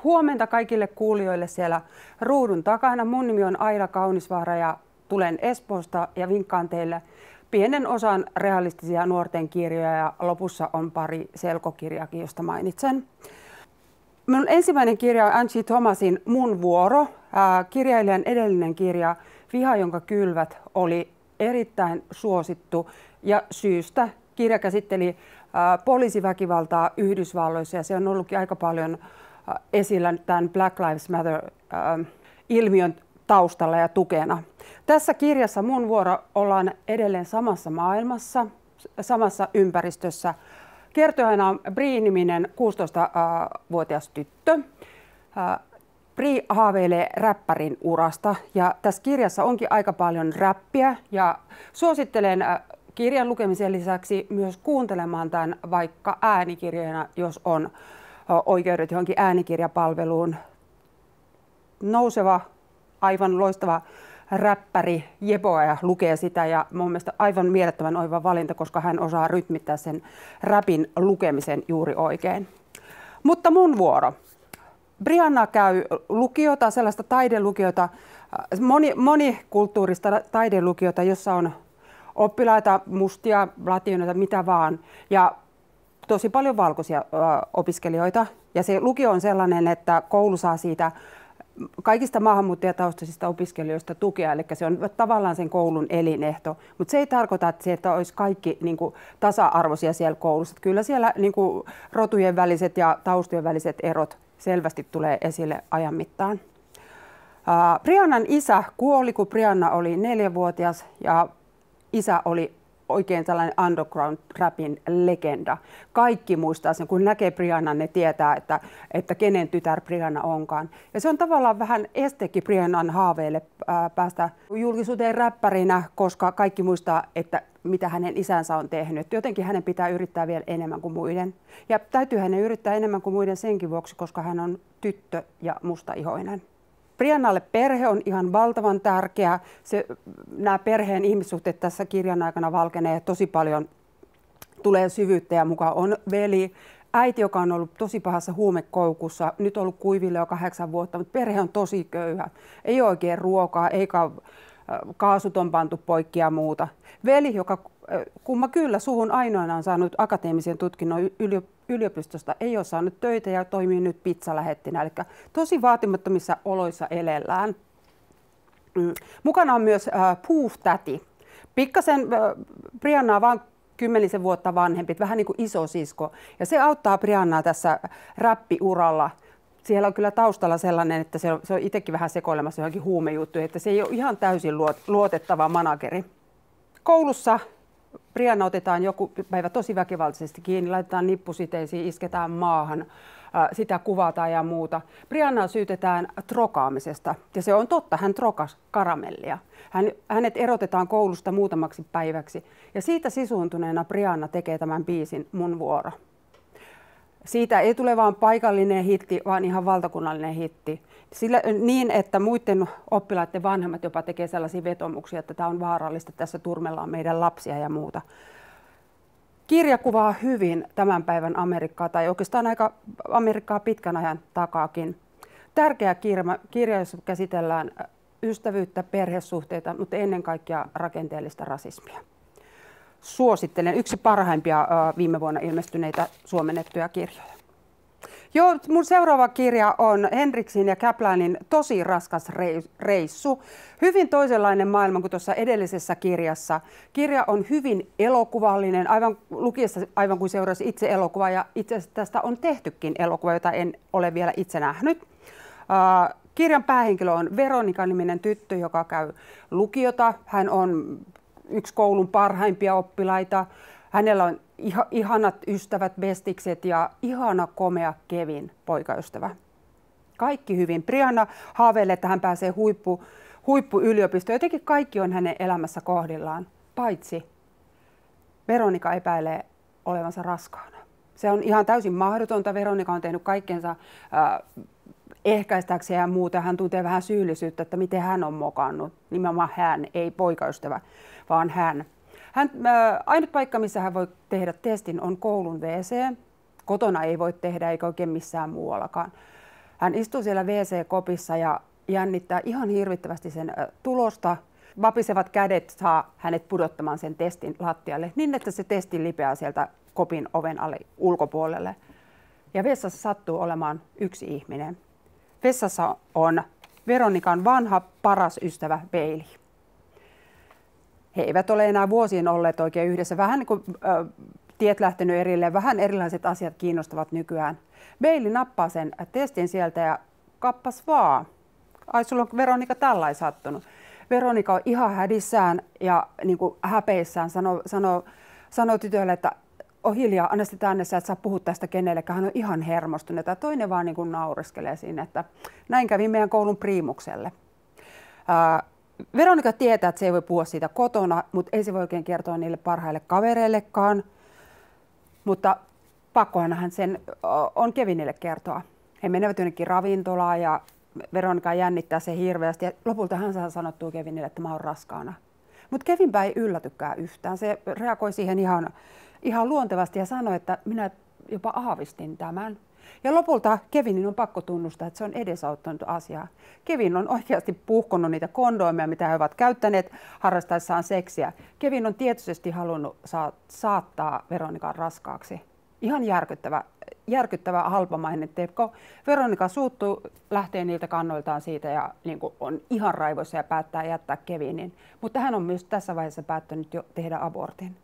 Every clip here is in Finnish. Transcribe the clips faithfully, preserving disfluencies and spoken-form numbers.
Huomenta kaikille kuulijoille siellä ruudun takana. Mun nimi on Aila Kaunisvaara ja tulen Espoosta ja vinkkaan teille pienen osan realistisia nuorten kirjoja ja lopussa on pari selkokirjaakin, josta mainitsen. Minun ensimmäinen kirja on Angie Thomasin Mun vuoro. Kirjailijan edellinen kirja Viha, jonka kylvät oli erittäin suosittu ja syystä. Kirja käsitteli poliisiväkivaltaa Yhdysvalloissa ja se on ollutkin aika paljon esillä tämän Black Lives Matter-ilmiön taustalla ja tukena. Tässä kirjassa Mun vuoro ollaan edelleen samassa maailmassa, samassa ympäristössä. Kertojana on Bree-niminen kuusitoistavuotias tyttö. Bree haaveilee räppärin urasta ja tässä kirjassa onkin aika paljon räppiä ja suosittelen kirjan lukemisen lisäksi myös kuuntelemaan tämän vaikka äänikirjoina, jos on oikeudet johonkin äänikirjapalveluun. Nouseva, aivan loistava räppäri Jeboa lukee sitä ja mun mielestä aivan mielettömän oiva valinta, koska hän osaa rytmittää sen räpin lukemisen juuri oikein. Mutta mun vuoro. Brianna käy lukiota, sellaista taidelukiota, moni, monikulttuurista taidelukiota, jossa on oppilaita, mustia, latinoita, mitä vaan, ja tosi paljon valkoisia ö, opiskelijoita. Ja se lukio on sellainen, että koulu saa siitä kaikista maahanmuuttajataustaisista opiskelijoista tukea, eli se on tavallaan sen koulun elinehto. Mutta se ei tarkoita, että, se, että olisi kaikki niin kuin, tasa-arvoisia siellä koulussa. Kyllä siellä niin kuin, rotujen väliset ja taustojen väliset erot selvästi tulee esille ajan mittaan. Uh, Briannan isä kuoli, kun Brianna oli neljävuotias ja isä oli oikein tällainen underground-rapin legenda. Kaikki muistaa sen, kun näkee Briannan, ne tietää, että, että kenen tytär Brianna onkaan. Ja se on tavallaan vähän estekin Briannan haaveille ää, päästä julkisuuteen räppärinä, koska kaikki muistaa, että mitä hänen isänsä on tehnyt. Jotenkin hänen pitää yrittää vielä enemmän kuin muiden. Ja täytyy hänen yrittää enemmän kuin muiden senkin vuoksi, koska hän on tyttö ja mustaihoinen. Briannalle perhe on ihan valtavan tärkeä. Se, nämä perheen ihmissuhteet tässä kirjan aikana valkenee tosi paljon. Tulee syvyyttä ja mukaan on veli, äiti, joka on ollut tosi pahassa huumekoukussa. Nyt on ollut kuiville jo kahdeksan vuotta, mutta perhe on tosi köyhä. Ei ole oikein ruokaa, eikä kaasut on pantu poikki ja muuta. Veli, joka kumma kyllä suhun ainoana on saanut akateemisen tutkinnon yliopistosta, ei ole saanut töitä ja toimii nyt pizzalähettinä. Eli tosi vaatimattomissa oloissa elellään. Mukana on myös äh, Puuh-täti. Pikkasen äh, Briannaa vaan kymmenisen vuotta vanhempi, vähän niin kuin isosisko. Ja se auttaa Briannaa tässä räppiuralla. Siellä on kyllä taustalla sellainen, että se on, se on itsekin vähän sekoilemassa johonkin huumejuttuja, että se ei ole ihan täysin luotettava manageri. Koulussa Brianna otetaan joku päivä tosi väkivaltaisesti kiinni, laitetaan nippusiteisiin, isketään maahan, sitä kuvataan ja muuta. Briannaa syytetään trokaamisesta ja se on totta, hän trokas karamellia. Hän, hänet erotetaan koulusta muutamaksi päiväksi ja siitä sisuuntuneena Brianna tekee tämän biisin Mun vuoro. Siitä ei tule vain paikallinen hitti, vaan ihan valtakunnallinen hitti. Sillä, niin, että muiden oppilaiden vanhemmat jopa tekee sellaisia vetomuksia, että tämä on vaarallista, tässä turmellaan meidän lapsia ja muuta. Kirja kuvaa hyvin tämän päivän Amerikkaa, tai oikeastaan aika Amerikkaa pitkän ajan takaakin. Tärkeä kirja, kirja jossa käsitellään ystävyyttä, perhesuhteita, mutta ennen kaikkea rakenteellista rasismia. Suosittelen yksi parhaimpia viime vuonna ilmestyneitä suomennettuja kirjoja. Joo, mun seuraava kirja on Henriksin ja Kaplanin Tosi raskas reissu. Hyvin toisenlainen maailma kuin tuossa edellisessä kirjassa. Kirja on hyvin elokuvallinen, aivan lukiessa aivan kuin seurasi itse elokuva. Ja itse asiassa tästä on tehtykin elokuva, jota en ole vielä itse nähnyt. Uh, kirjan päähenkilö on Veronika-niminen tyttö, joka käy lukiota. Hän on yksi koulun parhaimpia oppilaita. Hänellä on ihanat ystävät, bestikset ja ihana komea Kevin, poikaystävä. Kaikki hyvin. Brianna haaveilee, että hän pääsee huippu, huippuyliopistoon. Jotenkin kaikki on hänen elämässä kohdillaan, paitsi Veronika epäilee olevansa raskaana. Se on ihan täysin mahdotonta. Veronika on tehnyt kaikkensa äh, ehkäistäkseen ja muuta. Hän tuntee vähän syyllisyyttä, että miten hän on mokannut. Nimenomaan hän, ei poikaystävä, vaan hän. Hän, äh, ainut paikka, missä hän voi tehdä testin, on koulun wc. Kotona ei voi tehdä eikä oikein missään muuallakaan. Hän istuu siellä wee see-kopissa ja jännittää ihan hirvittävästi sen tulosta. Vapisevat kädet saa hänet pudottamaan sen testin lattialle niin, että se testi lipeää sieltä kopin oven alle ulkopuolelle. Ja vessassa sattuu olemaan yksi ihminen. Vessassa on Veronikan vanha paras ystävä Bailey. He eivät ole enää vuosien olleet oikein yhdessä. Vähän niin kuin äh, tiet lähtenyt erilleen, vähän erilaiset asiat kiinnostavat nykyään. Bailey nappaa sen testin sieltä ja kappas vaan. Ai, sulla on Veronika tällainen sattunut. Veronika on ihan hädissään ja niin kuin häpeissään sanoo, sanoo, sanoo tytölle, että on hiljaa, anna sitä tänne, sä et saa puhua tästä kenellekään. Hän on ihan hermostunut ja toinen vaan niin kuin naureskelee siinä, että näin kävi meidän koulun priimukselle. Ää, Veronika tietää, että se ei voi puhua siitä kotona, mutta ei se voi oikein kertoa niille parhaille kavereillekaan. Mutta pakkohan hän sen on Kevinille kertoa. He menevät jonnekin ravintolaan ja Veronika jännittää se hirveästi. Ja lopulta hän saa sanottua Kevinille, että mä oon raskaana. Mutta Kevinpä ei yllätykään yhtään. Se reagoi siihen ihan, ihan luontevasti ja sanoi, että minä jopa aavistin tämän. Ja lopulta Kevinin on pakko tunnustaa, että se on edesauttanut asiaa. Kevin on oikeasti puhkonut niitä kondoimeja, mitä he ovat käyttäneet harrastaessaan seksiä. Kevin on tietoisesti halunnut saattaa Veronikan raskaaksi. Ihan järkyttävä, järkyttävä halpamainen teko. Veronika suuttuu, lähtee niiltä kannoiltaan siitä ja niin kuin on ihan raivoissa ja päättää jättää Kevinin. Mutta hän on myös tässä vaiheessa päättänyt jo tehdä abortin.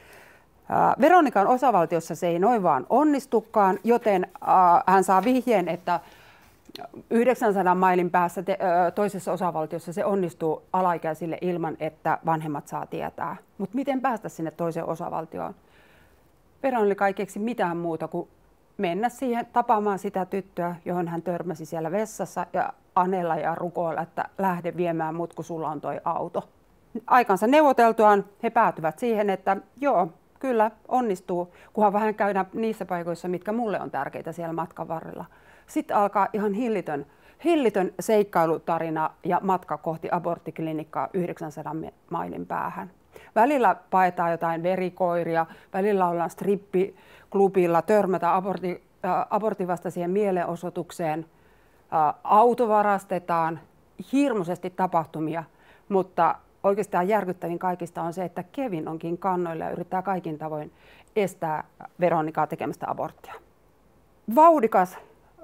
Veronikan osavaltiossa se ei noin vaan onnistukaan, joten hän saa vihjeen, että yhdeksänsadan mailin päässä te, toisessa osavaltiossa se onnistuu alaikäisille ilman, että vanhemmat saa tietää. Mutta miten päästä sinne toiseen osavaltioon? Veronika ei keksi mitään muuta kuin mennä siihen tapaamaan sitä tyttöä, johon hän törmäsi siellä vessassa ja anella ja rukoilla, että lähde viemään mut, kun sulla on toi auto. Aikansa neuvoteltuaan he päätyvät siihen, että joo, kyllä onnistuu, kunhan vähän käydään niissä paikoissa, mitkä mulle on tärkeitä siellä matkan varrella. Sitten alkaa ihan hillitön, hillitön seikkailutarina ja matka kohti aborttiklinikkaa yhdeksänsadan mailin päähän. Välillä paetaan jotain verikoiria, välillä ollaan strippiklubilla, törmätään aborti, äh, abortivastaiseen mielenosoitukseen, äh, auto varastetaan, hirmuisesti tapahtumia, mutta oikeastaan järkyttävin kaikista on se, että Kevin onkin kannoilla ja yrittää kaikin tavoin estää Veronikaa tekemästä aborttia. Vauhdikas,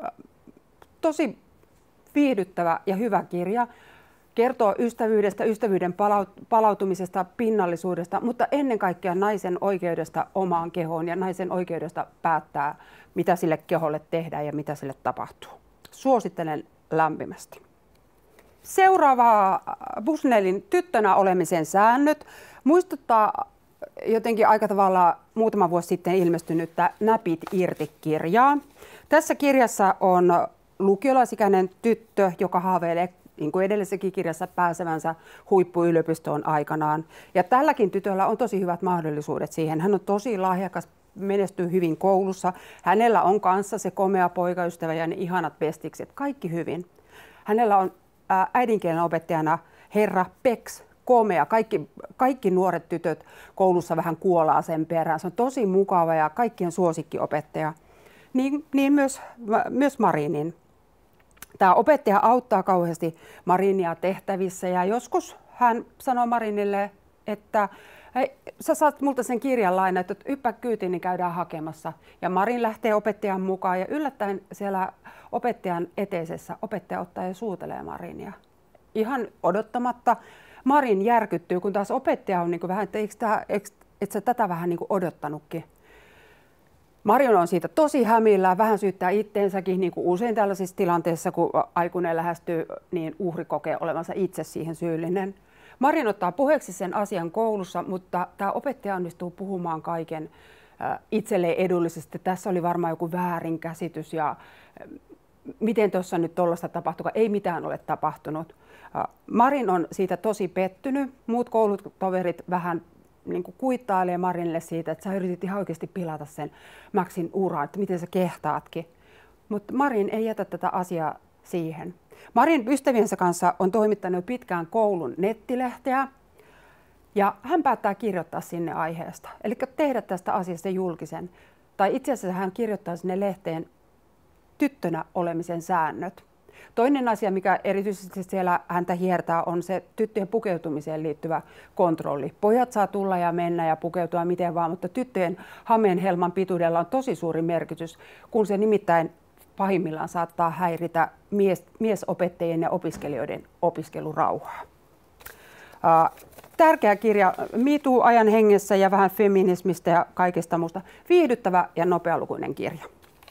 tosi viihdyttävä ja hyvä kirja. Kertoo ystävyydestä, ystävyyden palautumisesta, pinnallisuudesta, mutta ennen kaikkea naisen oikeudesta omaan kehoon ja naisen oikeudesta päättää, mitä sille keholle tehdään ja mitä sille tapahtuu. Suosittelen lämpimästi. Seuraava Bushnellin Tyttönä olemisen säännöt muistuttaa jotenkin aika tavalla muutama vuosi sitten ilmestynyttä Näpit irti-kirjaa. Tässä kirjassa on lukiolaisikäinen tyttö, joka haaveilee, niin kuin edellisessäkin kirjassa, pääsevänsä huippuyliopistoon aikanaan. Ja tälläkin tytöllä on tosi hyvät mahdollisuudet siihen. Hän on tosi lahjakas, menestyy hyvin koulussa. Hänellä on kanssa se komea poikaystävä ja ne ihanat bestikset. Kaikki hyvin. Hänellä on äidinkielen opettajana herra Peks, komea. Kaikki, kaikki nuoret tytöt koulussa vähän kuolaa sen perään. Se on tosi mukava ja kaikkien suosikkiopettaja. Niin, niin myös, myös Marinin. Tämä opettaja auttaa kauheasti Marinia tehtävissä ja joskus hän sanoo Marinille, että hei, sä saat multa sen kirjan laina, että yppää kyytiin, niin käydään hakemassa. Ja Marin lähtee opettajan mukaan ja yllättäen siellä opettajan eteisessä opettaja ottaa ja suutelee Marinia. Ihan odottamatta. Marin järkyttyy, kun taas opettaja on niin kuin vähän, että eikö tää, eikö, et sä tätä vähän niin kuin odottanutkin. Marion on siitä tosi hämillään, vähän syyttää itteensäkin, niin kuin usein tällaisissa tilanteissa, kun aikuinen lähestyy, niin uhri kokee olevansa itse siihen syyllinen. Marion ottaa puheeksi sen asian koulussa, mutta tämä opettaja onnistuu puhumaan kaiken itselleen edullisesti. Tässä oli varmaan joku väärinkäsitys ja miten tuossa nyt tuollaista tapahtuu, ei mitään ole tapahtunut. Marin on siitä tosi pettynyt, muut koulutoverit vähän niin kuin kuittailee Marinille siitä, että sä yritit ihan oikeasti pilata sen Maxin uran, että miten sä kehtaatkin. Mutta Marin ei jätä tätä asiaa siihen. Marin ystäviensä kanssa on toimittanut pitkään koulun nettilehteä ja hän päättää kirjoittaa sinne aiheesta. Eli tehdä tästä asiasta julkisen. Tai itse asiassa hän kirjoittaa sinne lehteen tyttönä olemisen säännöt. Toinen asia, mikä erityisesti siellä häntä hiertää, on se tyttöjen pukeutumiseen liittyvä kontrolli. Pojat saa tulla ja mennä ja pukeutua miten vaan, mutta tyttöjen hameen helman pituudella on tosi suuri merkitys, kun se nimittäin pahimmillaan saattaa häiritä mies, miesopettajien ja opiskelijoiden opiskelurauhaa. Tärkeä kirja Me Too-ajan hengessä ja vähän feminismistä ja kaikesta muusta. Viihdyttävä ja nopealukuinen kirja.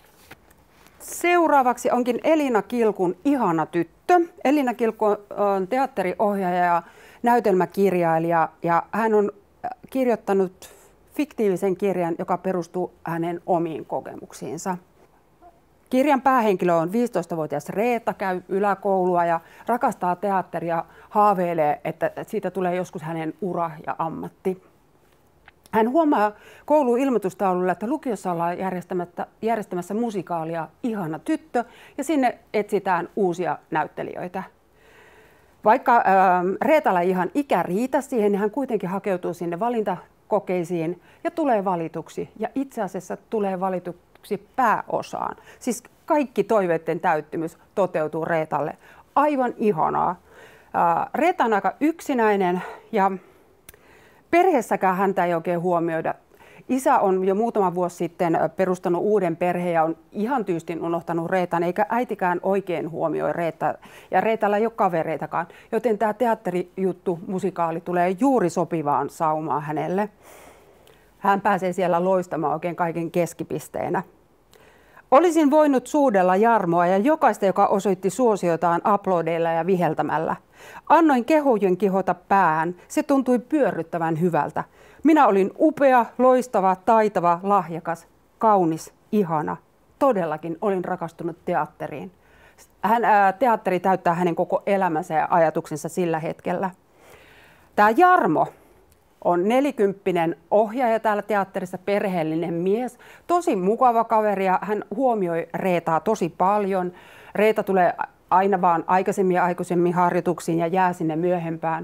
Seuraavaksi onkin Elina Kilkun Ihana tyttö. Elina Kilku on teatteriohjaaja ja näytelmäkirjailija ja hän on kirjoittanut fiktiivisen kirjan, joka perustuu hänen omiin kokemuksiinsa. Kirjan päähenkilö on viisitoistavuotias Reetta, käy yläkoulua ja rakastaa teatteria, haaveilee, että siitä tulee joskus hänen ura ja ammatti. Hän huomaa koulun ilmoitustaululla, että lukiossa ollaan järjestämässä musikaalia Ihana tyttö ja sinne etsitään uusia näyttelijöitä. Vaikka äh, Reetalla ei ihan ikä riitä siihen, niin hän kuitenkin hakeutuu sinne valintakokeisiin ja tulee valituksi. Ja itse asiassa tulee valituksi pääosaan. Siis kaikki toiveiden täyttymys toteutuu Reetalle. Aivan ihanaa. Äh, Reeta on aika yksinäinen ja perheessäkään häntä ei oikein huomioida. Isä on jo muutama vuosi sitten perustanut uuden perheen ja on ihan tyystin unohtanut Reetan, eikä äitikään oikein huomioi Reettaa. Ja Reetalla ei ole kavereitakaan, joten tämä teatterijuttu, musikaali, tulee juuri sopivaan saumaan hänelle. Hän pääsee siellä loistamaan oikein kaiken keskipisteenä. Olisin voinut suudella Jarmoa ja jokaista, joka osoitti suosiotaan aplodeilla ja viheltämällä. Annoin kehujen kihota päähän. Se tuntui pyörryttävän hyvältä. Minä olin upea, loistava, taitava, lahjakas, kaunis, ihana. Todellakin olin rakastunut teatteriin. Hän, ää, teatteri täyttää hänen koko elämänsä ja ajatuksensa sillä hetkellä. Tämä Jarmo on nelikymppinen ohjaaja täällä teatterissa, perheellinen mies. Tosi mukava kaveri ja hän huomioi Reetaa tosi paljon. Reeta tulee aina vaan aikaisemmin ja aikaisemmin harjoituksiin ja jää sinne myöhempään.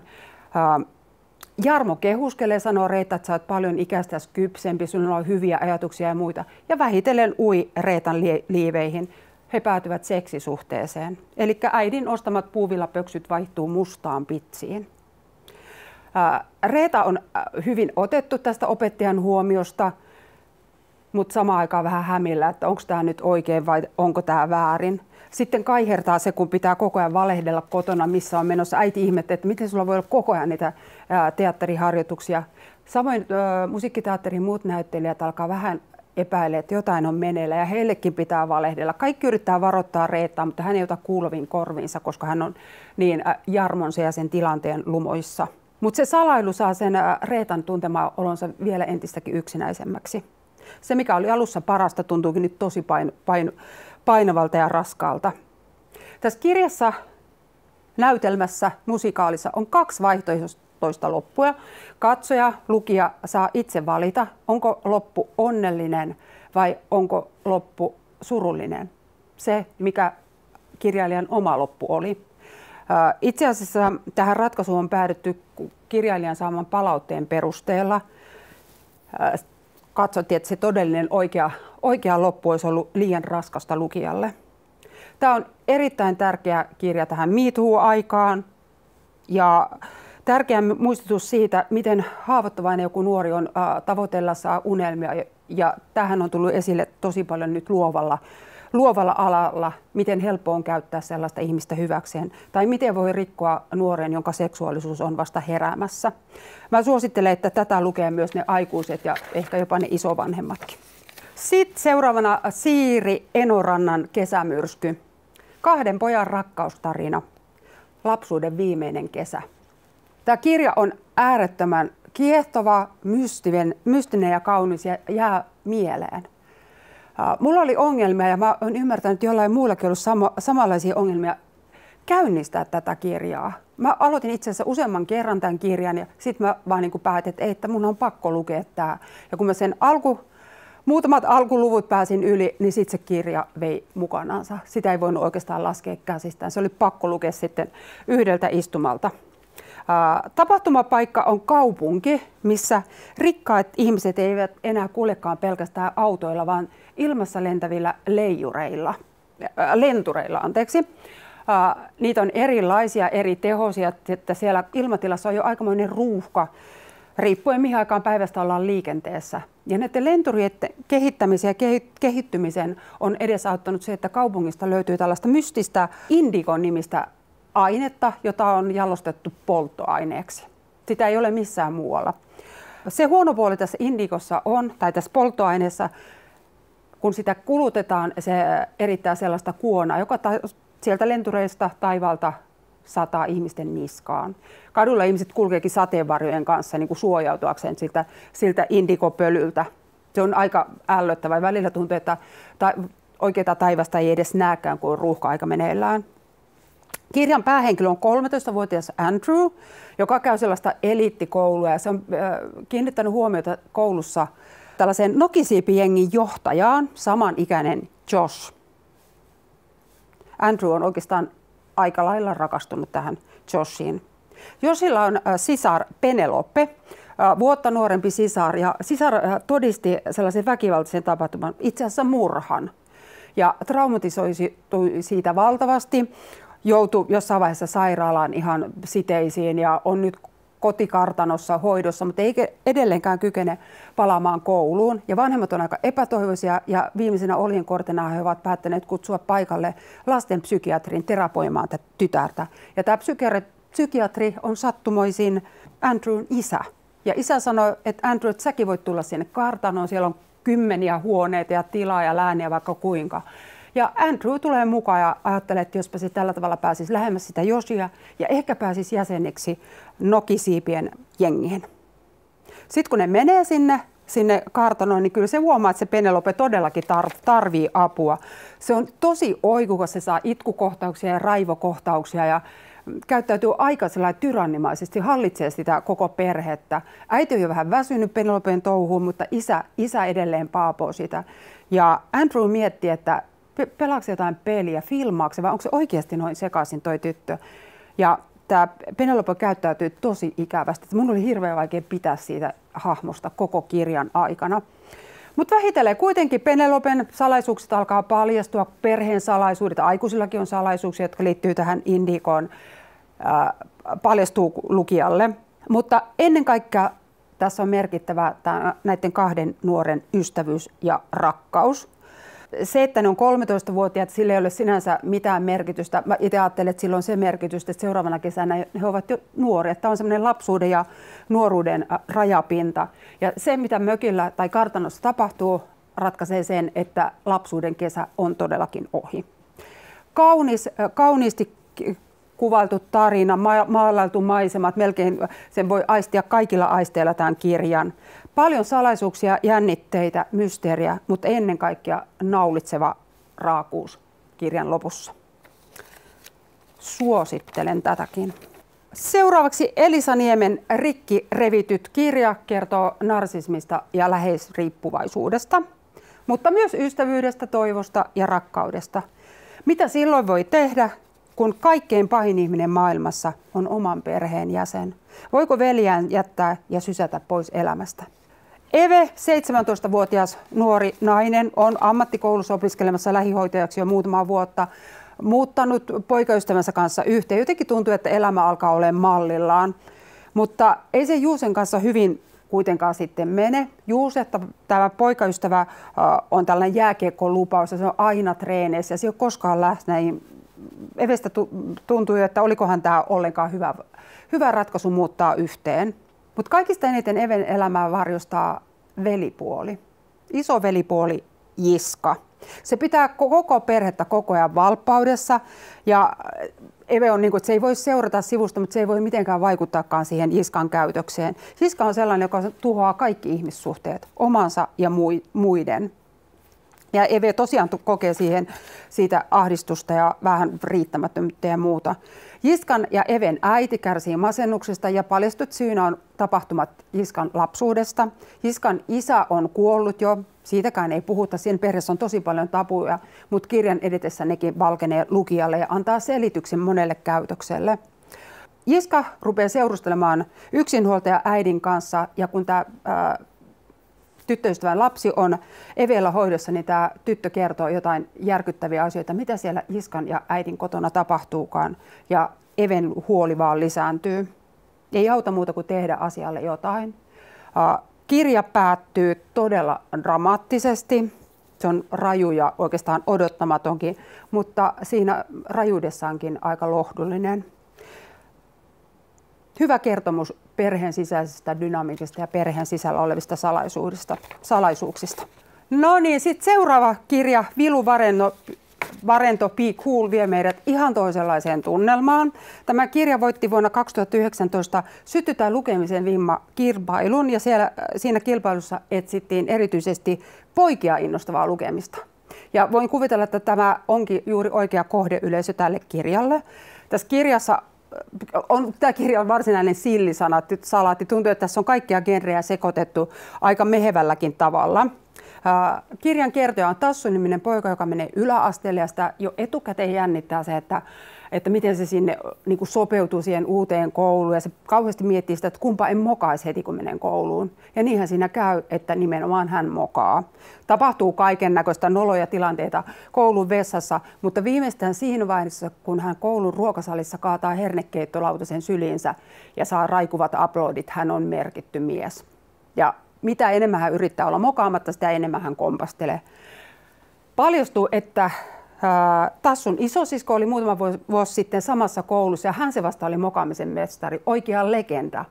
Jarmo kehuskelee, sanoo Reeta, että sä oot paljon ikäistäsi kypsempi, sinulla on hyviä ajatuksia ja muita. Ja vähitellen ui Reetan liiveihin. He päätyvät seksisuhteeseen. Eli äidin ostamat puuvillapöksyt vaihtuu mustaan pitsiin. Reeta on hyvin otettu tästä opettajan huomiosta, mutta samaan aikaan vähän hämillä, että onko tämä nyt oikein vai onko tämä väärin. Sitten kaihertaa se, kun pitää koko ajan valehdella kotona, missä on menossa. Äiti ihmettelee, että miten sulla voi olla koko ajan niitä ää, teatteriharjoituksia. Samoin ää, musiikkiteatterin muut näyttelijät alkaa vähän epäilemään, että jotain on meneillä ja heillekin pitää valehdella. Kaikki yrittää varoittaa Reettaa, mutta hän ei ota kuuloviin korviinsa, koska hän on niin ää, Jarmonsa ja sen tilanteen lumoissa. Mutta se salailu saa sen ää, Reetan tuntemaan olonsa vielä entistäkin yksinäisemmäksi. Se, mikä oli alussa parasta, tuntuukin nyt tosi pain, pain, painavalta ja raskaalta. Tässä kirjassa, näytelmässä, musikaalissa on kaksi vaihtoehtoista loppua. Katsoja, lukija saa itse valita, onko loppu onnellinen vai onko loppu surullinen. Se, mikä kirjailijan oma loppu oli. Itse asiassa tähän ratkaisuun on päädytty kirjailijan saaman palautteen perusteella. Katsottiin, että se todellinen oikea, oikea loppu olisi ollut liian raskasta lukijalle. Tämä on erittäin tärkeä kirja tähän Me Too-aikaan ja tärkeä muistutus siitä, miten haavoittuvainen joku nuori on äh, tavoitellessa unelmia. Ja, ja tämähän on tullut esille tosi paljon nyt luovalla, luovalla alalla, miten helppo on käyttää sellaista ihmistä hyväkseen tai miten voi rikkoa nuoren, jonka seksuaalisuus on vasta heräämässä. Mä suosittelen, että tätä lukee myös ne aikuiset ja ehkä jopa ne isovanhemmatkin. Sitten seuraavana Siiri Enorannan Kesämyrsky. Kahden pojan rakkaustarina. Lapsuuden viimeinen kesä. Tämä kirja on äärettömän kiehtova, mystinen, mystinen ja kaunis ja jää mieleen. Mulla oli ongelmia ja mä olen ymmärtänyt, että jollain muullakin ollut sama, samanlaisia ongelmia käynnistää tätä kirjaa. Mä aloitin itse asiassa useamman kerran tämän kirjan ja sitten mä vaan niin kuin päätin, että, ei, että mun on pakko lukea tämä. Ja kun mä sen alku, muutamat alkuluvut pääsin yli, niin sitten se kirja vei mukanaansa. Sitä ei voinut oikeastaan laskea käsistään. Se oli pakko lukea sitten yhdeltä istumalta. Tapahtumapaikka on kaupunki, missä rikkaat ihmiset eivät enää kuljekaan pelkästään autoilla, vaan ilmassa lentävillä leijureilla. äh, lentureilla, anteeksi. Äh, niitä on erilaisia, eri tehoisia, että siellä ilmatilassa on jo aikamoinen ruuhka, riippuen mihin aikaan päivästä ollaan liikenteessä. Ja näiden lenturien kehittämisen ja kehittymisen on edesauttanut se, että kaupungista löytyy tällaista mystistä Indigo-nimistä ainetta, jota on jalostettu polttoaineeksi. Sitä ei ole missään muualla. Se huono puoli tässä Indigossa on, tai tässä polttoaineessa, kun sitä kulutetaan, se erittää sellaista kuonaa, joka ta- sieltä lentureista taivaalta sataa ihmisten niskaan. Kadulla ihmiset kulkeekin sateenvarjojen kanssa niin kuin suojautuakseen siltä, siltä indigopölyltä. Se on aika ällöttävää. Välillä tuntuu, että ta- oikeaa taivasta ei edes näekään, kun on ruuhka-aika meneillään. Kirjan päähenkilö on kolmetoistavuotias Andrew, joka käy sellaista eliittikoulua, ja se on äh, kiinnittänyt huomiota koulussa tällaisen nokisiipijengin johtajaan, samanikäinen Josh. Andrew on oikeastaan aika lailla rakastunut tähän Joshiin. Joshilla on äh, sisar Penelope, äh, vuotta nuorempi sisar, ja sisar äh, todisti sellaisen väkivaltaisen tapahtuman, itse asiassa murhan, ja traumatisoi siitä valtavasti. Joutui jossain vaiheessa sairaalaan ihan siteisiin ja on nyt kotikartanossa hoidossa, mutta ei edelleenkään kykene palaamaan kouluun. Ja vanhemmat on aika epätoivoisia ja viimeisenä oljenkortena he ovat päättäneet kutsua paikalle lastenpsykiatrin terapoimaan tätä tytärtä. Ja tämä psykiatri on sattumoisin Andrewn isä. Ja isä sanoi, että Andrew, että säkin voit tulla sinne kartanoon, siellä on kymmeniä huoneita ja tilaa ja lääniä vaikka kuinka. Ja Andrew tulee mukaan ja ajattelee, että jospa se tällä tavalla pääsisi lähemmäs sitä Joshia ja ehkä pääsisi jäseneksi nokisiipien jengiin. Sitten kun ne menee sinne, sinne kartanoon, niin kyllä se huomaa, että se Penelope todellakin tar- tarvii apua. Se on tosi oikukas, se saa itkukohtauksia ja raivokohtauksia ja käyttäytyy aika sellainen tyrannimaisesti, hallitsee sitä koko perhettä. Äiti on jo vähän väsynyt Penelopeen touhuun, mutta isä, isä edelleen paapoo sitä. Ja Andrew miettii, että pelaako jotain peliä, filmaako se vai onko se oikeasti noin sekaisin toi tyttö. Ja tämä Penelope käyttäytyy tosi ikävästi. Mun oli hirveän vaikea pitää siitä hahmosta koko kirjan aikana. Mutta vähitellen kuitenkin Penelopen salaisuukset alkaa paljastua, perheen salaisuudet, aikuisillakin on salaisuuksia, jotka liittyy tähän Indigoon, ää, paljastuu lukijalle. Mutta ennen kaikkea tässä on merkittävä näiden kahden nuoren ystävyys ja rakkaus. Se, että ne on kolmetoistavuotiaat, sillä ei ole sinänsä mitään merkitystä. Mä itse ajattelen, että sillä on se merkitys, että seuraavana kesänä he ovat jo nuoria. Tämä on semmoinen lapsuuden ja nuoruuden rajapinta. Ja se, mitä mökillä tai kartanossa tapahtuu, ratkaisee sen, että lapsuuden kesä on todellakin ohi. Kaunis, kauniisti kuvailtu tarina, ma- maalailtu maisemat, melkein sen voi aistia kaikilla aisteilla tämän kirjan. Paljon salaisuuksia, jännitteitä, mysteeriä, mutta ennen kaikkea naulitseva raakuus kirjan lopussa. Suosittelen tätäkin. Seuraavaksi Elisa Niemen Rikki revityt kirja kertoo narsismista ja läheisriippuvaisuudesta, mutta myös ystävyydestä, toivosta ja rakkaudesta. Mitä silloin voi tehdä, kun kaikkein pahin ihminen maailmassa on oman perheen jäsen? Voiko veljään jättää ja sysätä pois elämästä? Eve, seitsemäntoistavuotias nuori nainen, on ammattikoulussa opiskelemassa lähihoitajaksi jo muutamaa vuotta, muuttanut poikaystävänsä kanssa yhteen. Jotenkin tuntuu, että elämä alkaa olemaan mallillaan, mutta ei se Juusen kanssa hyvin kuitenkaan sitten mene. Juusetta, tämä poikaystävä on tällainen jääkiekkolupaus ja se on aina treeneissä ja se ei ole koskaan läsnä. Evestä tuntui, että olikohan tämä ollenkaan hyvä, hyvä ratkaisu muuttaa yhteen. Mutta kaikista eniten Even elämää varjostaa velipuoli, iso velipuoli Jiska. Se pitää koko perhettä koko ajan valppaudessa ja Eve on niin kuin, että se ei voi seurata sivusta, mutta se ei voi mitenkään vaikuttaakaan siihen Jiskan käytökseen. Jiska on sellainen, joka tuhoaa kaikki ihmissuhteet, omansa ja muiden. Ja Eve tosiaan kokee siihen, siitä ahdistusta ja vähän riittämättömyyttä ja muuta. Jiskan ja Even äiti kärsii masennuksesta ja paljastut syynä on tapahtumat Jiskan lapsuudesta. Jiskan isä on kuollut jo, siitäkään ei puhuta, siinä perheessä on tosi paljon tabuja, mutta kirjan edetessä nekin valkenee lukijalle ja antaa selityksen monelle käytökselle. Jiska rupeaa seurustelemaan yksinhuoltaja äidin kanssa ja kun tämä tyttöystävän lapsi on Evellä hoidossa, niin tämä tyttö kertoo jotain järkyttäviä asioita, mitä siellä iskan ja äidin kotona tapahtuukaan. Ja Even huoli vaan lisääntyy. Ei auta muuta kuin tehdä asialle jotain. Kirja päättyy todella dramaattisesti. Se on raju ja oikeastaan odottamatonkin, mutta siinä rajuudessaankin aika lohdullinen. Hyvä kertomus perheen sisäisestä dynamiikista ja perheen sisällä olevista salaisuuksista. No niin, sitten seuraava kirja, Vilu Varento, Varento Be Cool, vie meidät ihan toisenlaiseen tunnelmaan. Tämä kirja voitti vuonna kaksituhattayhdeksäntoista Sytytä lukemisen vimma-kilpailun ja siellä, siinä kilpailussa etsittiin erityisesti poikia innostavaa lukemista. Ja voin kuvitella, että tämä onkin juuri oikea kohdeyleisö tälle kirjalle. Tässä kirjassa on, tämä kirja on varsinainen sillisalaatti. Tuntuu, että tässä on kaikkia genrejä sekoitettu aika mehevälläkin tavalla. Kirjan kertoja on Tassu-niminen poika, joka menee yläasteelle ja sitä jo etukäteen jännittää se, että, että miten se sinne niin kuin sopeutuu siihen uuteen kouluun. Ja se kauheasti miettii sitä, että kumpa en mokaisi heti, kun menen kouluun. Ja niinhän siinä käy, että nimenomaan hän mokaa. Tapahtuu kaiken näköistä noloja tilanteita koulun vessassa, mutta viimeistään siinä vaiheessa, kun hän koulun ruokasalissa kaataa hernekeittolautasen syliinsä ja saa raikuvat aplodit, hän on merkitty mies. Ja mitä enemmän hän yrittää olla mokaamatta, sitä enemmän hän kompastelee. Paljastuu, että ää, Tassun isosisko oli muutama vuosi, vuosi sitten samassa koulussa ja hän se vasta oli mokaamisen mestari, oikea legenda.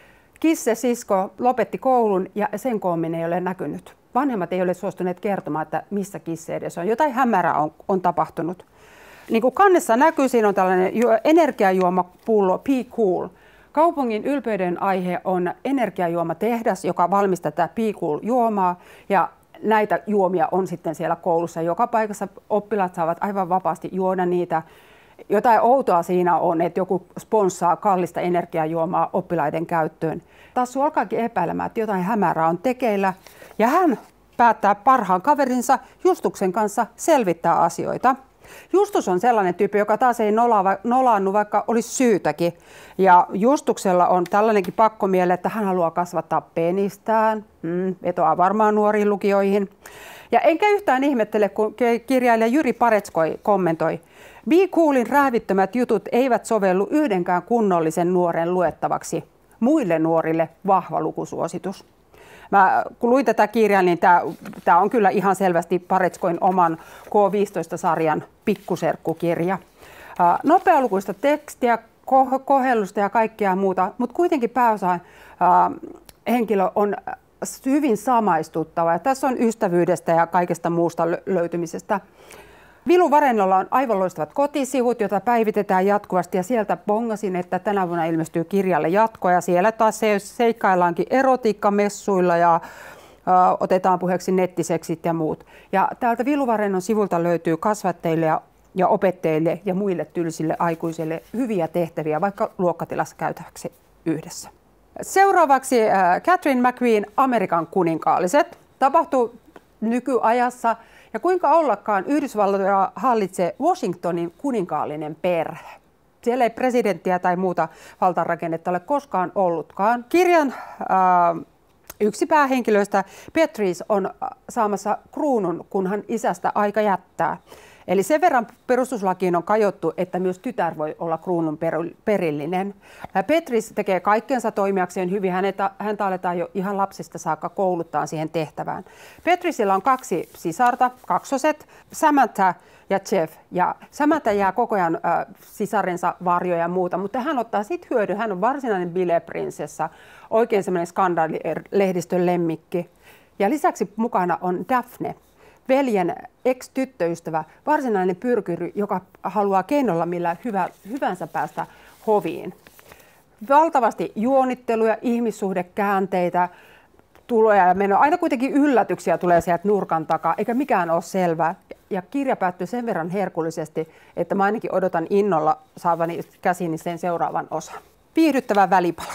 Kisse sisko lopetti koulun ja sen koommin ei ole näkynyt. Vanhemmat ei ole suostuneet kertomaan, että missä Kisse edes on. Jotain hämärää on, on tapahtunut. Niin kuin kannessa näkyy, siinä on tällainen energiajuomapullo Be Cool. Kaupungin ylpeyden aihe on energiajuomatehdas, joka valmistaa tätä Be Cool-juomaa. Ja näitä juomia on sitten siellä koulussa. Joka paikassa oppilaat saavat aivan vapaasti juoda niitä. Jotain outoa siinä on, että joku sponssaa kallista energiajuomaa oppilaiden käyttöön. Tassu alkaakin epäilemään, että jotain hämärää on tekeillä. Ja hän päättää parhaan kaverinsa Justuksen kanssa selvittää asioita. Justus on sellainen tyyppi, joka taas ei nolaannu, vaikka olisi syytäkin. Ja Justuksella on tällainenkin pakkomiele, että hän haluaa kasvattaa penistään. Mm, vetoaa varmaan nuoriin lukijoihin. Ja enkä yhtään ihmettele, kun kirjailija Jyri Paretskoi kommentoi. Be Coolin räävittömät jutut eivät sovellu yhdenkään kunnollisen nuoren luettavaksi. Muille nuorille vahva lukusuositus. Mä, kun luin tätä kirjaa, niin tämä on kyllä ihan selvästi Paretskoin oman K viisitoista-sarjan pikkuserkkukirja. Ää, nopealukuista tekstiä, ko- kohellusta ja kaikkea muuta, mutta kuitenkin pääosa ää, henkilö on hyvin samaistuttava. Ja tässä on ystävyydestä ja kaikesta muusta lö- löytymisestä. Vilu Varennolla on aivan loistavat kotisivut, joita päivitetään jatkuvasti ja sieltä bongasin, että tänä vuonna ilmestyy kirjalle jatkoa ja siellä taas seikkaillaankin erotiikkamessuilla ja ä, otetaan puheeksi nettiseksit ja muut. Ja täältä Vilu Varennon sivulta löytyy kasvattajille ja, ja opettajille ja muille tylsille aikuisille hyviä tehtäviä, vaikka luokkatilassa käytäväksi yhdessä. Seuraavaksi ä, Catherine McQueen, Amerikan kuninkaalliset. Tapahtuu nykyajassa. Ja kuinka ollakaan Yhdysvaltoja hallitsee Washingtonin kuninkaallinen perhe. Siellä ei presidenttiä tai muuta valtarakennetta ole koskaan ollutkaan. Kirjan äh, yksi päähenkilöistä, Beatrice, on saamassa kruunun, kunhan isästä aika jättää. Eli sen verran perustuslakiin on kajottu, että myös tytär voi olla kruunun perillinen. Beatrice tekee kaikkensa toimijakseen hyvin. Häntä, häntä aletaan jo ihan lapsesta saakka kouluttaa siihen tehtävään. Beatricella on kaksi sisarta, kaksoset, Samantha ja Jeff. Ja Samantha jää koko ajan äh, sisarensa varjoja ja muuta, mutta hän ottaa sitten hyödyn. Hän on varsinainen bileprinsessa, oikein semmoinen skandaalilehdistön lemmikki. Ja lisäksi mukana on Daphne, veljen ex-tyttöystävä, varsinainen pyrkyry, joka haluaa keinolla millä hyvä, hyvänsä päästä hoviin. Valtavasti juonitteluja, ihmissuhdekäänteitä, tuloja ja menoja. Aina kuitenkin yllätyksiä tulee sieltä nurkan takaa, eikä mikään ole selvää. Ja kirja päättyy sen verran herkullisesti, että mä ainakin odotan innolla saavani käsiini sen seuraavan osan. Viihdyttävä välipala.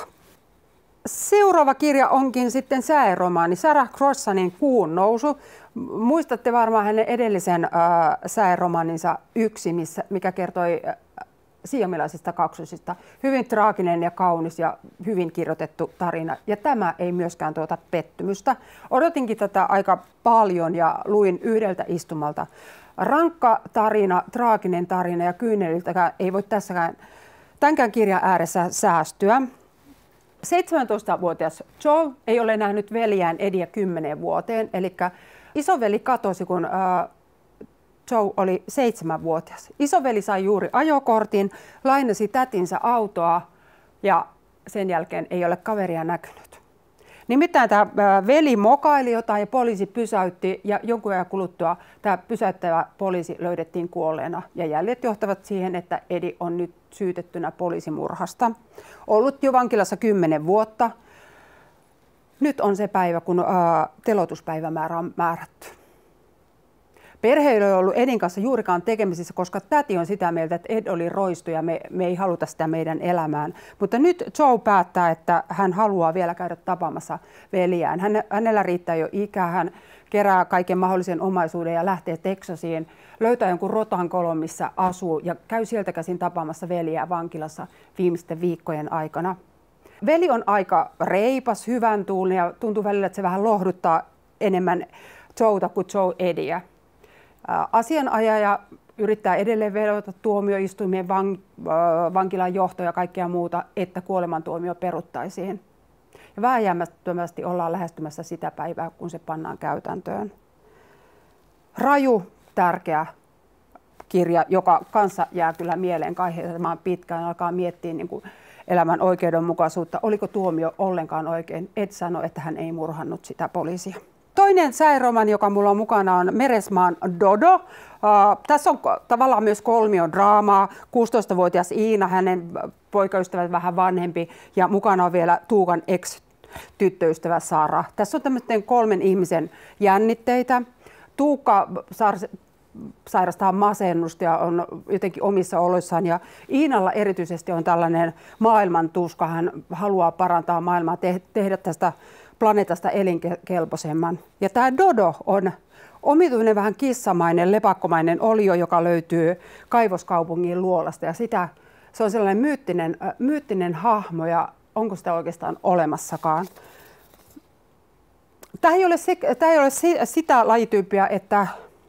Seuraava kirja onkin sitten sääromaani Sarah Crossanin Kuun nousu. Muistatte varmaan hänen edellisen äh, sääromaninsa Yksi, missä, mikä kertoi äh, siamilaisista kaksosista. Hyvin traaginen ja kaunis ja hyvin kirjoitettu tarina. Ja tämä ei myöskään tuota pettymystä. Odotinkin tätä aika paljon ja luin yhdeltä istumalta. Rankka tarina, traaginen tarina ja kyyneliltäkään ei voi tässäkään tämänkään kirjan ääressä säästyä. seitsemäntoistavuotias Joe ei ole nähnyt veljään Ediä kymmeneen vuoteen, eli isoveli katosi, kun äh, Joe oli seitsemänvuotias. Isoveli sai juuri ajokortin, lainasi tätinsä autoa ja sen jälkeen ei ole kaveria näkynyt. Nimittäin tämä veli mokaili jotain ja poliisi pysäytti ja jonkun ajan kuluttua tämä pysäyttävä poliisi löydettiin kuolleena. Ja jäljet johtavat siihen, että Edi on nyt syytettynä poliisimurhasta. Ollut jo vankilassa kymmenen vuotta. Nyt on se päivä, kun ää, teloituspäivämäärä on määrätty. Perhe ei ole ollut Edin kanssa juurikaan tekemisissä, koska täti on sitä mieltä, että Ed oli roistu ja me, me ei haluta sitä meidän elämään. Mutta nyt Joe päättää, että hän haluaa vielä käydä tapaamassa veljään. Hän, hänellä riittää jo ikää, hän kerää kaiken mahdollisen omaisuuden ja lähtee Teksasiin, löytää jonkun rotankolon, missä asuu ja käy sieltä käsin tapaamassa veljää vankilassa viimeisten viikkojen aikana. Veli on aika reipas, hyvän tuulinen ja tuntuu välillä, että se vähän lohduttaa enemmän Joeta kuin Joe Ediä. Asianajaja yrittää edelleen vedota tuomioistuimien van, vankilan johtoa ja kaikkea muuta, että kuolemantuomio peruttaisiin. Ja vääjäämättömästi ollaan lähestymässä sitä päivää, kun se pannaan käytäntöön. Raju, tärkeä kirja, joka kanssa jää kyllä mieleen kaiheuttamaan pitkään, alkaa miettiä niin kuin elämän oikeudenmukaisuutta. Oliko tuomio ollenkaan oikein? Ed sanoi, että hän ei murhannut sitä poliisia. Toinen säiromani, joka mulla on mukana, on Meresmaan Dodo. Uh, tässä on tavallaan myös kolmion draamaa. kuusitoistavuotias Iina, hänen poikaystävät vähän vanhempi, ja mukana on vielä Tuukan ex-tyttöystävä Sara. Tässä on tämmöisten kolmen ihmisen jännitteitä. Tuukka sairastaa masennusta ja on jotenkin omissa oloissaan, ja Iinalla erityisesti on tällainen maailmantuska. Hän haluaa parantaa maailmaa, te- tehdä tästä planeetasta elinkelpoisemman. Ja tämä Dodo on omituinen, vähän kissamainen, lepakkomainen olio, joka löytyy kaivoskaupungin luolasta. Ja sitä, se on sellainen myyttinen, äh, myyttinen hahmo, ja onko sitä oikeastaan olemassakaan. Tämä ei ole, se, tämä ei ole sitä lajityyppiä, että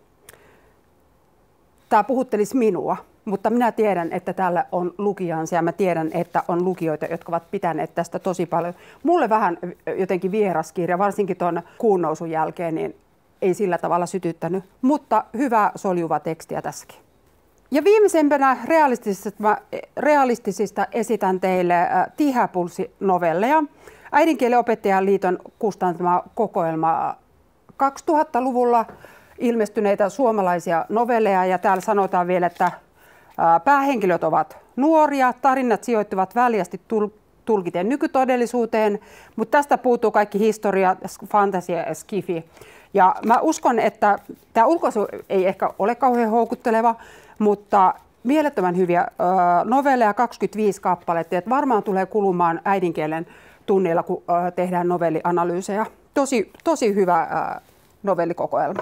tämä puhuttelisi minua. Mutta minä tiedän, että täällä on lukijansa ja mä tiedän, että on lukijoita, jotka ovat pitäneet tästä tosi paljon. Mulle vähän jotenkin vieras kirja, varsinkin tuon kuun nousun jälkeen, niin ei sillä tavalla sytyttänyt. Mutta hyvä soljuva tekstiä tässäkin. Ja viimeisempänä realistisista, realistisista esitän teille Tiheäpulssi-novelleja. Äidinkielen opettajan liiton kustantama kokoelma kaksituhattaluvulla ilmestyneitä suomalaisia novelleja. Ja täällä sanotaan vielä, että päähenkilöt ovat nuoria, tarinat sijoittuvat väljästi tulkiten nykytodellisuuteen, mutta tästä puuttuu kaikki historia, fantasia ja skifi. Ja mä uskon, että tämä ulkoasu ei ehkä ole kauhean houkutteleva, mutta mielettömän hyviä novelleja, kaksikymmentäviisi kappaletta, että varmaan tulee kulumaan äidinkielen tunneilla, kun tehdään novellianalyysejä. Tosi, tosi hyvä novellikokoelma.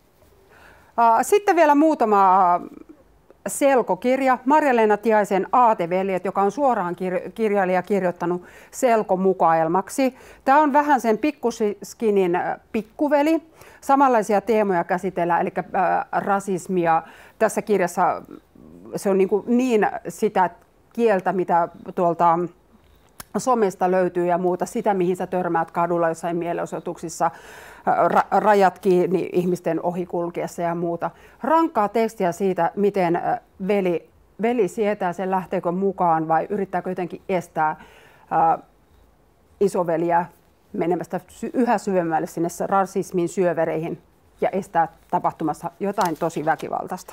Sitten vielä muutama selkokirja. Marja-Leena Tiaisen Aateveljet, joka on suoraan kir- kirjailija kirjoittanut selkomukaelmaksi. Tämä on vähän sen Pikkuskinin pikkuveli. Samanlaisia teemoja käsitellään, eli äh, rasismia. Tässä kirjassa se on niin, kuin niin sitä kieltä, mitä tuolta somesta löytyy ja muuta, sitä mihin sä törmäät kadulla jossain mielenosoituksissa, ra- rajat kiinni ihmisten ohikulkiessa ja muuta. Rankkaa tekstiä siitä, miten veli, veli sietää sen, lähteekö mukaan vai yrittääkö jotenkin estää ää, isoveliä menemästä yhä syvemmälle sinne rasismin syövereihin ja estää tapahtumassa jotain tosi väkivaltaista.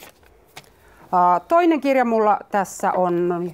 Ää, toinen kirja mulla tässä on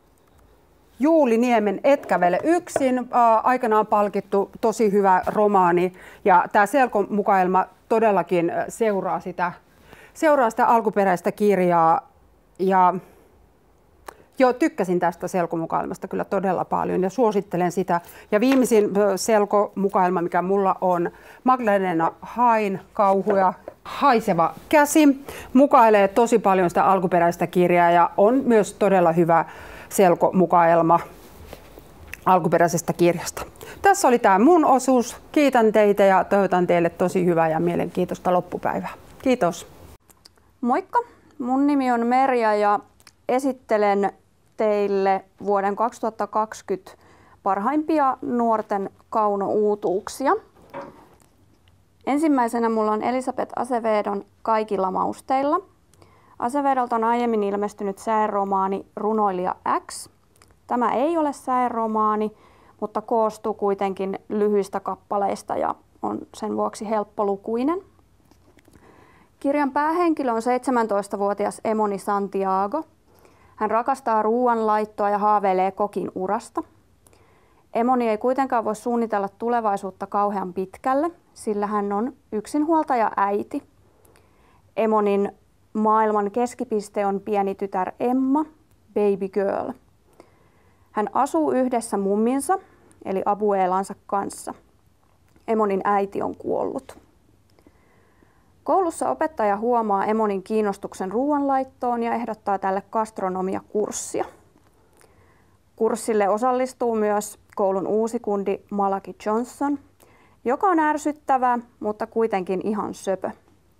Juuli Niemen Et kävele yksin, ää, aikanaan palkittu, tosi hyvä romaani. Ja tämä selkomukaelma todellakin seuraa sitä, seuraa sitä alkuperäistä kirjaa. Ja Joo, tykkäsin tästä selkomukailmasta kyllä todella paljon ja suosittelen sitä. Ja viimeisin selkomukailma, mikä mulla on, Magdalena Hain Kauhuja haiseva käsi, mukailee tosi paljon sitä alkuperäistä kirjaa ja on myös todella hyvä selkomukaelma alkuperäisestä kirjasta. Tässä oli tämä mun osuus. Kiitän teitä ja toivotan teille tosi hyvää ja mielenkiintoista loppupäivää. Kiitos. Moikka! Mun nimi on Merja ja esittelen teille vuoden kaksituhattakaksikymmentä parhaimpia nuorten kaunouutuuksia. Ensimmäisenä mulla on Elisabeth Acevedon Kaikilla mausteilla. Acevedolta on aiemmin ilmestynyt säeromaani Runoilija X. Tämä ei ole säeromaani, mutta koostuu kuitenkin lyhyistä kappaleista ja on sen vuoksi helppolukuinen. Kirjan päähenkilö on seitsemäntoistavuotias Emoni Santiago. Hän rakastaa ruoanlaittoa ja haaveilee kokin urasta. Emoni ei kuitenkaan voi suunnitella tulevaisuutta kauhean pitkälle, sillä hän on yksinhuoltaja äiti. Emonin maailman keskipiste on pieni tytär Emma, baby girl. Hän asuu yhdessä mumminsa, eli abuelansa kanssa. Emonin äiti on kuollut. Koulussa opettaja huomaa Emonin kiinnostuksen ruoanlaittoon ja ehdottaa tälle gastronomiakurssia. Kurssille osallistuu myös koulun uusi kundi Malaki Johnson, joka on ärsyttävä, mutta kuitenkin ihan söpö.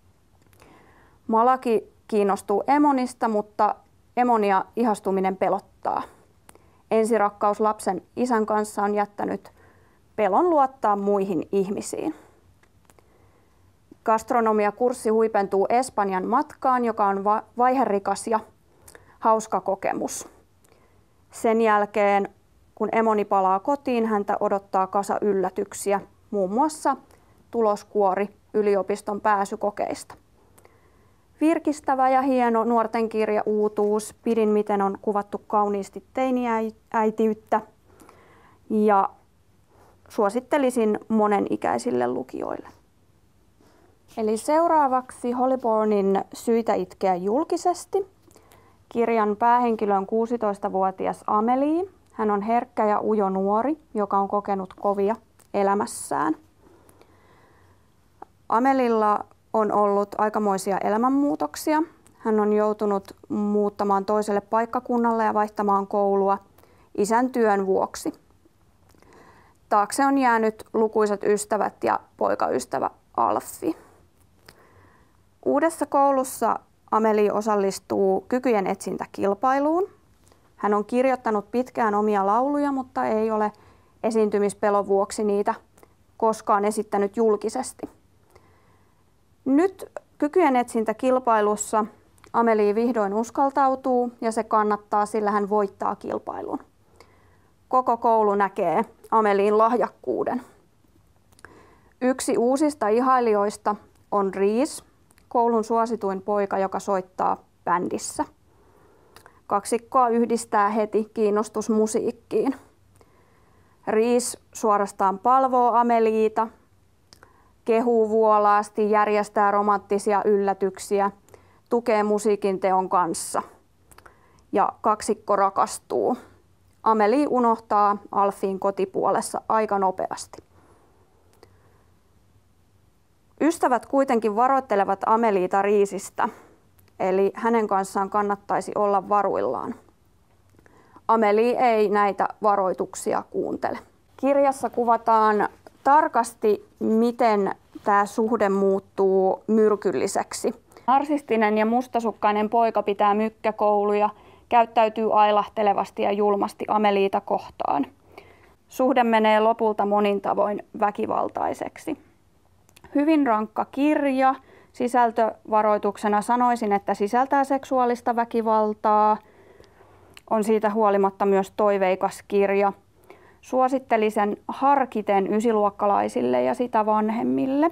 Malaki kiinnostuu Emonista, mutta Emonia ihastuminen pelottaa. Ensirakkaus lapsen isän kanssa on jättänyt pelon luottaa muihin ihmisiin. Gastronomiakurssi huipentuu Espanjan matkaan, joka on va- vaiherikas ja hauska kokemus. Sen jälkeen, kun Emoni palaa kotiin, häntä odottaa kasa yllätyksiä, muun muassa tuloskuori yliopiston pääsykokeista. Virkistävä ja hieno nuorten kirja uutuus. Pidin, miten on kuvattu kauniisti teiniäitiyttä ja suosittelisin monenikäisille lukijoille. Eli seuraavaksi Hollybornin Syitä itkeä julkisesti. Kirjan päähenkilö on kuusitoistavuotias Amelie. Hän on herkkä ja ujo nuori, joka on kokenut kovia elämässään. Amelilla on ollut aikamoisia elämänmuutoksia. Hän on joutunut muuttamaan toiselle paikkakunnalle ja vaihtamaan koulua isän työn vuoksi. Taakse on jäänyt lukuisat ystävät ja poikaystävä Alffi. Uudessa koulussa Amelie osallistuu kykyjen etsintäkilpailuun. Hän on kirjoittanut pitkään omia lauluja, mutta ei ole esiintymispelon vuoksi niitä koskaan esittänyt julkisesti. Nyt kykyjen etsintäkilpailussa Amelie vihdoin uskaltautuu ja se kannattaa, sillä hän voittaa kilpailun. Koko koulu näkee Amelien lahjakkuuden. Yksi uusista ihailijoista on Reese, koulun suosituin poika, joka soittaa bändissä. Kaksikkoa yhdistää heti kiinnostus musiikkiin. Reese suorastaan palvoo Ameliita, kehuu vuolaasti, järjestää romanttisia yllätyksiä, tukee musiikin teon kanssa ja kaksikko rakastuu. Amelie unohtaa Alfin kotipuolessa aika nopeasti. Ystävät kuitenkin varoittelevat Ameliita Reesistä, eli hänen kanssaan kannattaisi olla varuillaan. Amelie ei näitä varoituksia kuuntele. Kirjassa kuvataan tarkasti, miten tämä suhde muuttuu myrkylliseksi. Narsistinen ja mustasukkainen poika pitää mykkäkouluja, käyttäytyy ailahtelevasti ja julmasti Ameliita kohtaan. Suhde menee lopulta monin tavoin väkivaltaiseksi. Hyvin rankka kirja. Sisältövaroituksena sanoisin, että sisältää seksuaalista väkivaltaa. On siitä huolimatta myös toiveikas kirja. Suosittelisin harkiten ysiluokkalaisille ja sitä vanhemmille.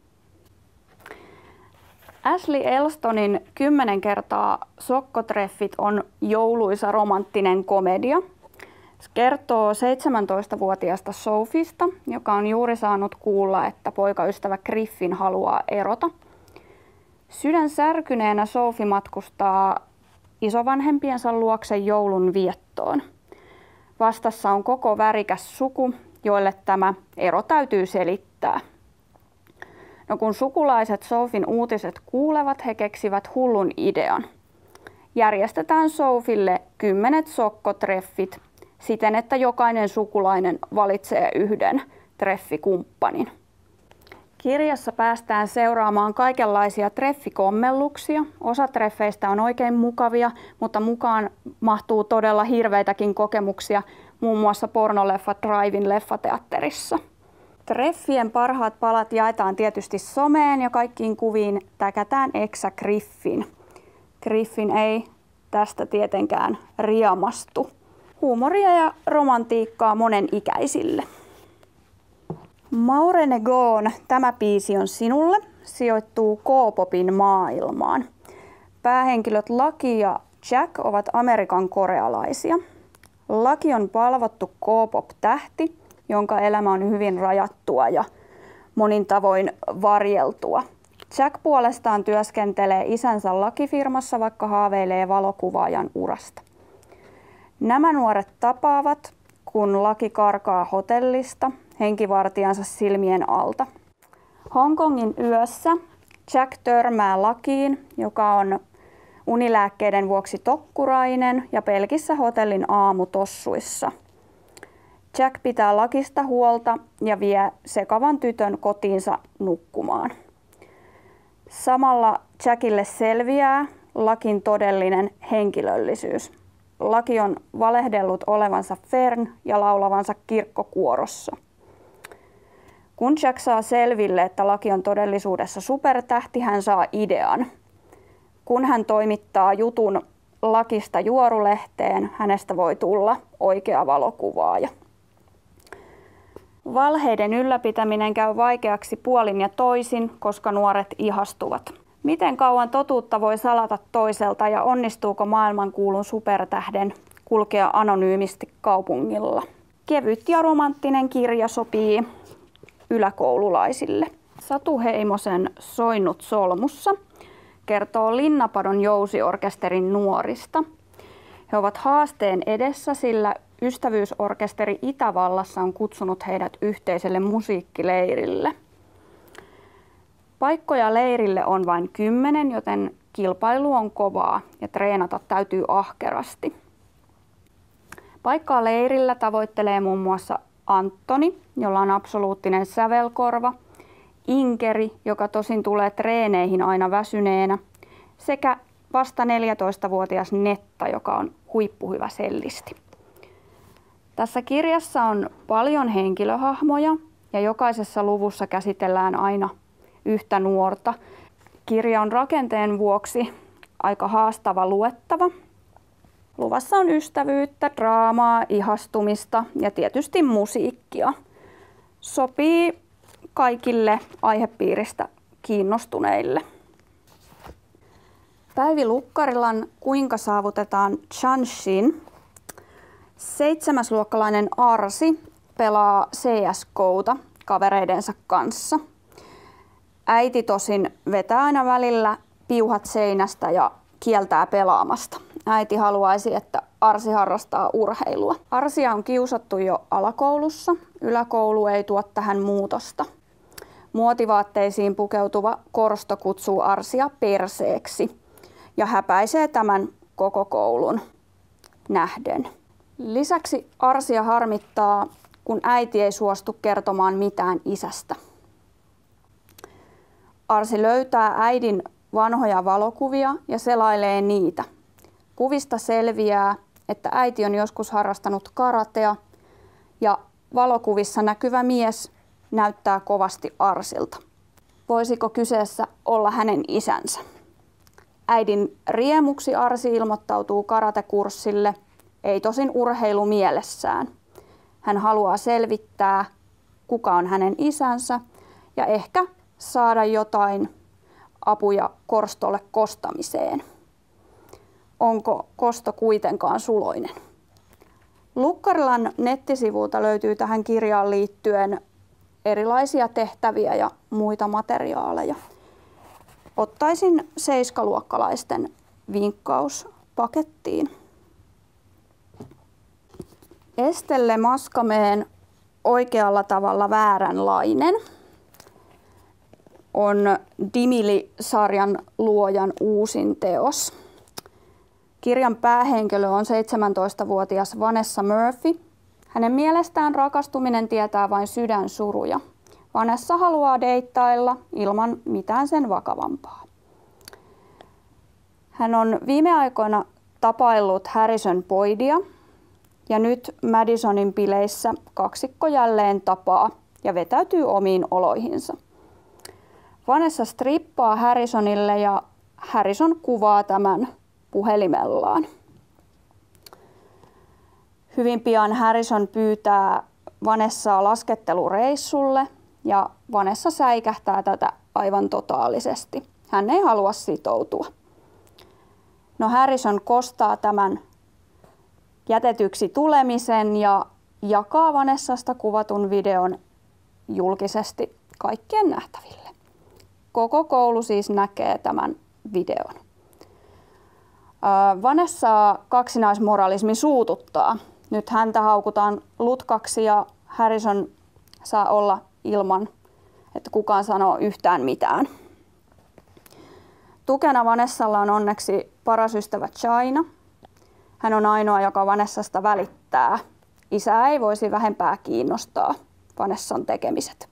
Ashley Elstonin Kymmenen kertaa sokkotreffit on jouluisa romanttinen komedia. Se kertoo seitsemäntoistavuotiaasta Sophista, joka on juuri saanut kuulla, että poikaystävä Griffin haluaa erota. Sydän särkyneenä Sophie matkustaa isovanhempiensa luokse joulun viettoon. Vastassa on koko värikäs suku, joille tämä ero täytyy selittää. No kun sukulaiset Sophien uutiset kuulevat, he keksivät hullun idean. Järjestetään Sophille kymmenet sokkotreffit siten, että jokainen sukulainen valitsee yhden treffikumppanin. Kirjassa päästään seuraamaan kaikenlaisia treffikommelluksia. Osa treffeistä on oikein mukavia, mutta mukaan mahtuu todella hirveitäkin kokemuksia, muun muassa pornoleffat Drive-in leffateatterissa. Treffien parhaat palat jaetaan tietysti someen ja kaikkiin kuviin täkätään eksä Griffin. Griffin ei tästä tietenkään riemastu. Huumoria ja romantiikkaa monen ikäisille. Maureen Goon Tämä biisi on sinulle sijoittuu K-popin maailmaan. Päähenkilöt Lucky ja Jack ovat Amerikan korealaisia. Lucky on palvottu K-pop-tähti, jonka elämä on hyvin rajattua ja monin tavoin varjeltua. Jack puolestaan työskentelee isänsä Lucky-firmassa, vaikka haaveilee valokuvaajan urasta. Nämä nuoret tapaavat, kun Lucky karkaa hotellista henkivartijansa silmien alta. Hongkongin yössä Jack törmää Luckyin, joka on unilääkkeiden vuoksi tokkurainen ja pelkissä hotellin aamutossuissa. Jack pitää Luckysta huolta ja vie sekavan tytön kotiinsa nukkumaan. Samalla Jackille selviää Luckyn todellinen henkilöllisyys. Lucky on valehdellut olevansa Fern ja laulavansa kirkkokuorossa. Kun Jack saa selville, että Lucky on todellisuudessa supertähti, hän saa idean. Kun hän toimittaa jutun Luckysta juorulehteen, hänestä voi tulla oikea valokuvaaja. Valheiden ylläpitäminen käy vaikeaksi puolin ja toisin, koska nuoret ihastuvat. Miten kauan totuutta voi salata toiselta ja onnistuuko maailmankuulun supertähden kulkea anonyymisti kaupungilla? Kevyt ja romanttinen kirja sopii yläkoululaisille. Satu Heimosen Soinnut solmussa kertoo Linnapadon jousiorkesterin nuorista. He ovat haasteen edessä, sillä ystävyysorkesteri Itävallassa on kutsunut heidät yhteiselle musiikkileirille. Paikkoja leirille on vain kymmenen, joten kilpailu on kovaa ja treenata täytyy ahkerasti. Paikkaa leirillä tavoittelee muun muassa Antoni, jolla on absoluuttinen sävelkorva, Inkeri, joka tosin tulee treeneihin aina väsyneenä, sekä vasta neljätoistavuotias Netta, joka on huippuhyvä sellisti. Tässä kirjassa on paljon henkilöhahmoja ja jokaisessa luvussa käsitellään aina yhtä nuorta. Kirja on rakenteen vuoksi aika haastava luettava. Luvassa on ystävyyttä, draamaa, ihastumista ja tietysti musiikkia. Sopii kaikille aihepiiristä kiinnostuneille. Päivi Lukkarilan Kuinka saavutetaan Chanshin. Seitsemäsluokkalainen Arsi pelaa C S G:ta kavereidensa kanssa. Äiti tosin vetää aina välillä piuhat seinästä ja kieltää pelaamasta. Äiti haluaisi, että Arsi harrastaa urheilua. Arsia on kiusattu jo alakoulussa. Yläkoulu ei tuo tähän muutosta. Muotivaatteisiin pukeutuva Korsto kutsuu Arsia perseeksi ja häpäisee tämän koko koulun nähden. Lisäksi Arsia harmittaa, kun äiti ei suostu kertomaan mitään isästä. Arsi löytää äidin vanhoja valokuvia ja selailee niitä. Kuvista selviää, että äiti on joskus harrastanut karatea ja valokuvissa näkyvä mies näyttää kovasti Arsilta. Voisiko kyseessä olla hänen isänsä? Äidin riemuksi Arsi ilmoittautuu karatekurssille, ei tosin urheilu mielessään. Hän haluaa selvittää, kuka on hänen isänsä ja ehkä saada jotain apuja Korstolle kostamiseen. Onko Kosto kuitenkaan suloinen? Lukkarilan nettisivuilta löytyy tähän kirjaan liittyen erilaisia tehtäviä ja muita materiaaleja. Ottaisin seiskaluokkalaisten vinkkauspaperin pakettiin. Estelle Maskameen oikealla tavalla vääränlainen on Dimili-sarjan luojan uusin teos. Kirjan päähenkilö on seitsemäntoistavuotias Vanessa Murphy. Hänen mielestään rakastuminen tietää vain sydänsuruja. Vanessa haluaa deittailla ilman mitään sen vakavampaa. Hän on viime aikoina tapaillut Harrison Boydia ja nyt Madisonin bileissä kaksikko jälleen tapaa ja vetäytyy omiin oloihinsa. Vanessa strippaa Harrisonille ja Harrison kuvaa tämän puhelimellaan. Hyvin pian Harrison pyytää Vanessaa laskettelureissulle ja Vanessa säikähtää tätä aivan totaalisesti. Hän ei halua sitoutua. No Harrison kostaa tämän jätetyksi tulemisen ja jakaa Vanessasta kuvatun videon julkisesti kaikkien nähtäville. Koko koulu siis näkee tämän videon. Vanessaa kaksinaismoralismi suututtaa. Nyt häntä haukutaan lutkaksi ja Harrison saa olla ilman, että kukaan sanoo yhtään mitään. Tukena Vanessalla on onneksi paras ystävä China. Hän on ainoa, joka Vanessasta välittää. Isää ei voisi vähempää kiinnostaa Vanessan tekemiset.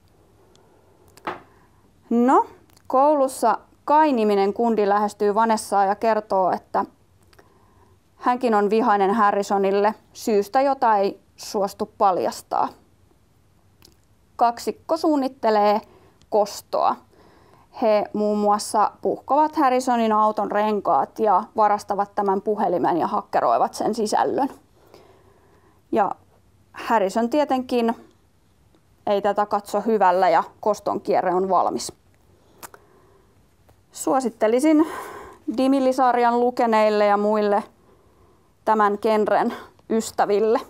No, koulussa Kai-niminen kundi lähestyy Vanessaa ja kertoo, että hänkin on vihainen Harrisonille syystä, jota ei suostu paljastaa. Kaksikko suunnittelee kostoa. He muun muassa puhkovat Harrisonin auton renkaat ja varastavat tämän puhelimen ja hakkeroivat sen sisällön. Ja Harrison tietenkin ei tätä katso hyvällä ja koston kierre on valmis. Suosittelisin Dimili-sarjan lukeneille ja muille tämän genren ystäville.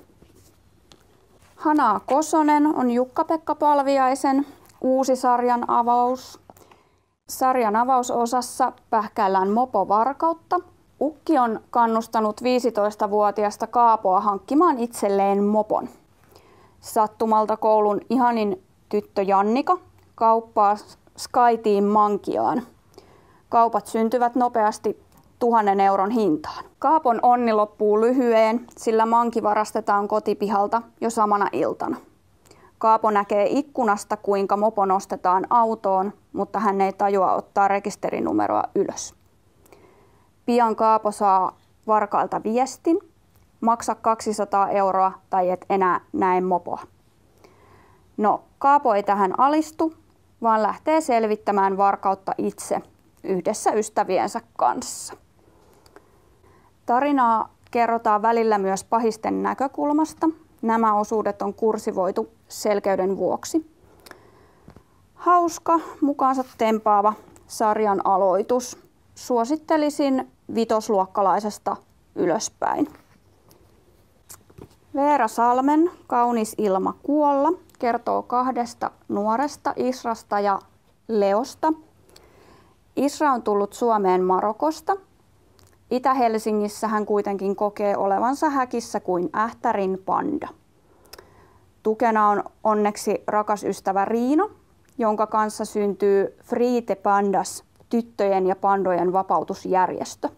Hanaa Kosonen on Jukka-Pekka Palviaisen uusi sarjan avaus. Sarjan avausosassa pähkäillään mopovarkautta. Ukki on kannustanut viisitoistavuotiasta Kaapoa hankkimaan itselleen mopon. Sattumalta koulun ihanin tyttö Jannika kauppaa SkyTeam Mankiaan. Kaupat syntyvät nopeasti tuhannen euron hintaan. Kaapon onni loppuu lyhyeen, sillä manki varastetaan kotipihalta jo samana iltana. Kaapo näkee ikkunasta, kuinka mopo nostetaan autoon, mutta hän ei tajua ottaa rekisterinumeroa ylös. Pian Kaapo saa varkailta viestin: maksa kaksisataa euroa tai et enää näe mopoa. No, Kaapo ei tähän alistu, vaan lähtee selvittämään varkautta itse yhdessä ystäviensä kanssa. Tarinaa kerrotaan välillä myös pahisten näkökulmasta. Nämä osuudet on kursivoitu selkeyden vuoksi. Hauska, mukaansa tempaava sarjan aloitus. Suosittelisin vitosluokkalaisesta ylöspäin. Veera Salmen Kaunis ilma kuolla kertoo kahdesta nuoresta, Israsta ja Leosta. Isra on tullut Suomeen Marokosta. Itä-Helsingissä hän kuitenkin kokee olevansa häkissä kuin ähtärin panda. Tukena on onneksi rakas ystävä Riino, jonka kanssa syntyy Free the Pandas, tyttöjen ja pandojen vapautusjärjestö.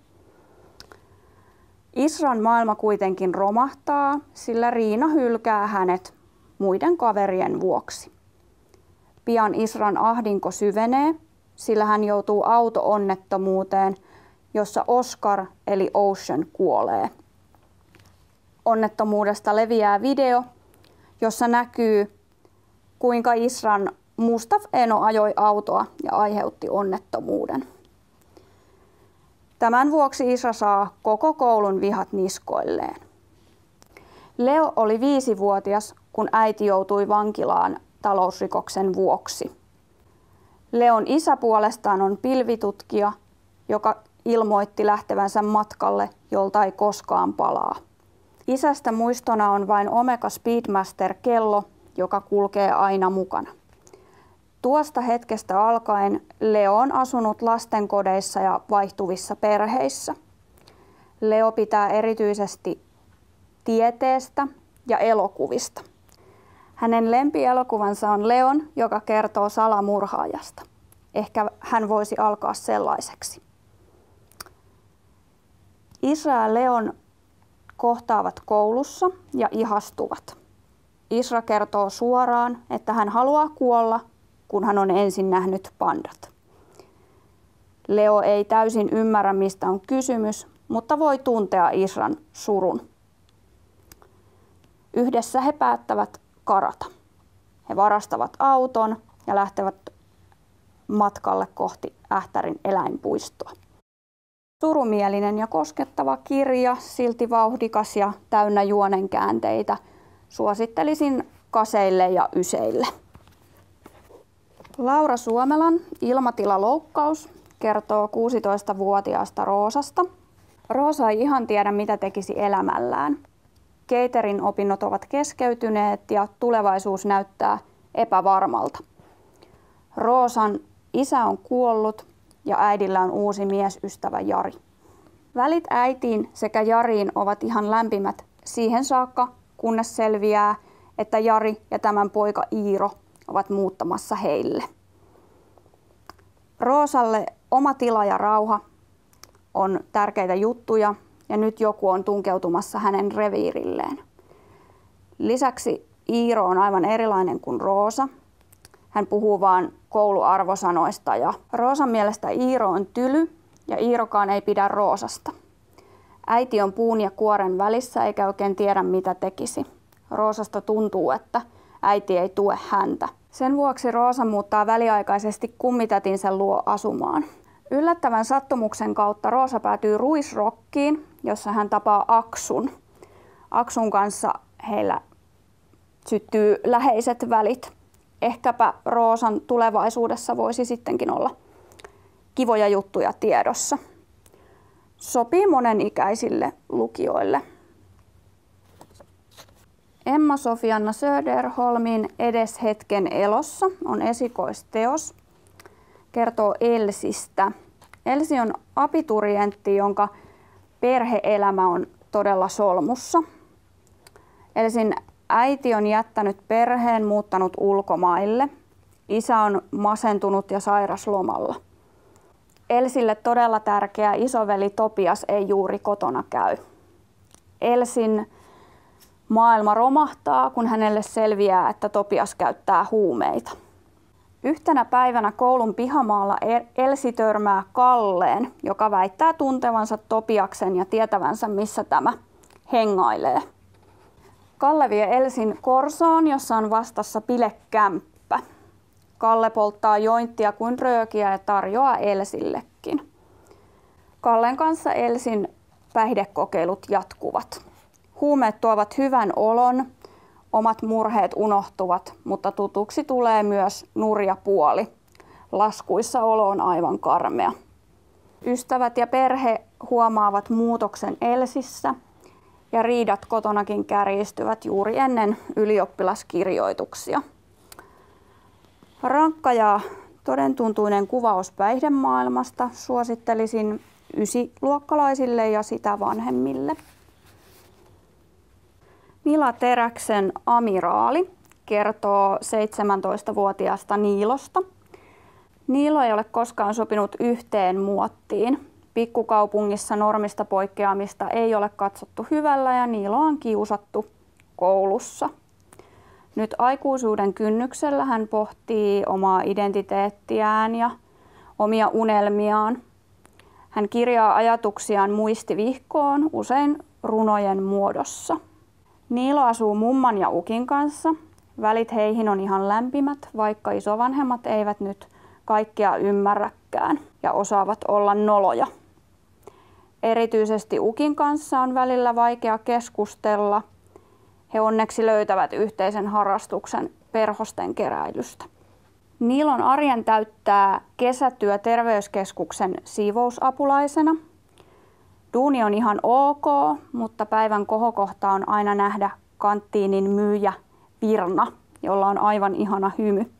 Isran maailma kuitenkin romahtaa, sillä Riina hylkää hänet muiden kaverien vuoksi. Pian Isran ahdinko syvenee, sillä hän joutuu auto-onnettomuuteen, jossa Oscar eli Ocean kuolee. Onnettomuudesta leviää video, jossa näkyy, kuinka Isran Mustaf Eno ajoi autoa ja aiheutti onnettomuuden. Tämän vuoksi Isra saa koko koulun vihat niskoilleen. Leo oli viisivuotias, kun äiti joutui vankilaan talousrikoksen vuoksi. Leon isä puolestaan on pilvitutkija, joka ilmoitti lähtevänsä matkalle, jolta ei koskaan palaa. Isästä muistona on vain Omega Speedmaster-kello, joka kulkee aina mukana. Tuosta hetkestä alkaen Leo on asunut lastenkodeissa ja vaihtuvissa perheissä. Leo pitää erityisesti tieteestä ja elokuvista. Hänen lempielokuvansa on Leon, joka kertoo salamurhaajasta. Ehkä hän voisi alkaa sellaiseksi. Isra ja Leon kohtaavat koulussa ja ihastuvat. Isra kertoo suoraan, että hän haluaa kuolla, kun hän on ensin nähnyt pandat. Leo ei täysin ymmärrä, mistä on kysymys, mutta voi tuntea Isran surun. Yhdessä he päättävät karata. He varastavat auton ja lähtevät matkalle kohti Ähtärin eläinpuistoa. Surumielinen ja koskettava kirja, silti vauhdikas ja täynnä juonenkäänteitä. Suosittelisin kaseille ja yseille. Laura Suomelan Ilmatilaloukkaus kertoo kuusitoistavuotiaasta Roosasta. Roosa ei ihan tiedä, mitä tekisi elämällään. Keiterin opinnot ovat keskeytyneet ja tulevaisuus näyttää epävarmalta. Roosan isä on kuollut ja äidillä on uusi miesystävä Jari. Välit äitiin sekä Jariin ovat ihan lämpimät siihen saakka, kunnes selviää, että Jari ja tämän poika Iiro ovat muuttamassa heille. Roosalle oma tila ja rauha on tärkeitä juttuja ja nyt joku on tunkeutumassa hänen reviirilleen. Lisäksi Iiro on aivan erilainen kuin Roosa. Hän puhuu vain kouluarvosanoista ja Roosan mielestä Iiro on tyly ja Iirokaan ei pidä Roosasta. Äiti on puun ja kuoren välissä eikä oikein tiedä mitä tekisi. Roosasta tuntuu, että äiti ei tue häntä. Sen vuoksi Roosa muuttaa väliaikaisesti kummitätinsä luo asumaan. Yllättävän sattumuksen kautta Roosa päätyy Ruisrockiin, jossa hän tapaa Aksun. Aksun kanssa heillä syttyy läheiset välit. Ehkäpä Roosan tulevaisuudessa voisi sittenkin olla kivoja juttuja tiedossa. Sopii monenikäisille lukijoille. Emma-Sofianna Söderholmin Edes hetken elossa on esikoisteos. Kertoo Elsistä. Elsi on abiturientti, jonka perhe-elämä on todella solmussa. Elsin äiti on jättänyt perheen, muuttanut ulkomaille. Isä on masentunut ja sairaslomalla. Elsille todella tärkeä isoveli Topias ei juuri kotona käy. Elsin maailma romahtaa, kun hänelle selviää, että Topias käyttää huumeita. Yhtenä päivänä koulun pihamaalla Elsi törmää Kalleen, joka väittää tuntevansa Topiaksen ja tietävänsä, missä tämä hengailee. Kalle vie Elsin korsoon, jossa on vastassa bilekämppä. Kalle polttaa jointtia kuin röökiä ja tarjoaa Elsillekin. Kallen kanssa Elsin päihdekokeilut jatkuvat. Huumeet tuovat hyvän olon, omat murheet unohtuvat, mutta tutuksi tulee myös nurja puoli. Laskuissa olo on aivan karmea. Ystävät ja perhe huomaavat muutoksen Elsissä ja riidat kotonakin kärjistyvät juuri ennen ylioppilaskirjoituksia. Rankka ja todentuntuinen kuvaus päihdemaailmasta suosittelisin ysiluokkalaisille ja sitä vanhemmille. Mila Teräksen Amiraali kertoo seitsemäntoistavuotiaasta Niilosta. Niilo ei ole koskaan sopinut yhteen muottiin. Pikkukaupungissa normista poikkeamista ei ole katsottu hyvällä ja Niiloa on kiusattu koulussa. Nyt aikuisuuden kynnyksellä hän pohtii omaa identiteettiään ja omia unelmiaan. Hän kirjaa ajatuksiaan muistivihkoon, usein runojen muodossa. Niilo asuu mumman ja ukin kanssa. Välit heihin on ihan lämpimät, vaikka isovanhemmat eivät nyt kaikkea ymmärräkään ja osaavat olla noloja. Erityisesti ukin kanssa on välillä vaikea keskustella. He onneksi löytävät yhteisen harrastuksen perhosten keräilystä. Niilon arjen täyttää kesätyö terveyskeskuksen siivousapulaisena. Duuni on ihan ok, mutta päivän kohokohta on aina nähdä kanttiinin myyjä Virna, jolla on aivan ihana hymy.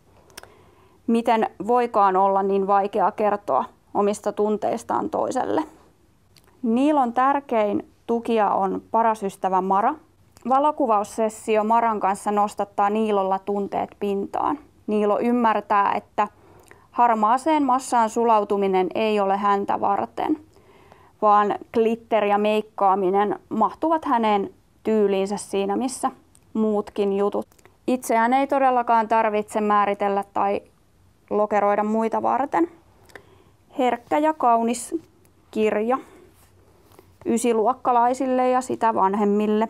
Miten voikaan olla niin vaikea kertoa omista tunteistaan toiselle? Niilon tärkein tukija on paras ystävä Mara. Valokuvaussessio Maran kanssa nostattaa Niilolla tunteet pintaan. Niilo ymmärtää, että harmaaseen massaan sulautuminen ei ole häntä varten, vaan glitter ja meikkaaminen mahtuvat hänen tyyliinsä siinä, missä muutkin jutut. Itseään ei todellakaan tarvitse määritellä tai lokeroida muita varten. Herkkä ja kaunis kirja ysiluokkalaisille ja sitä vanhemmille.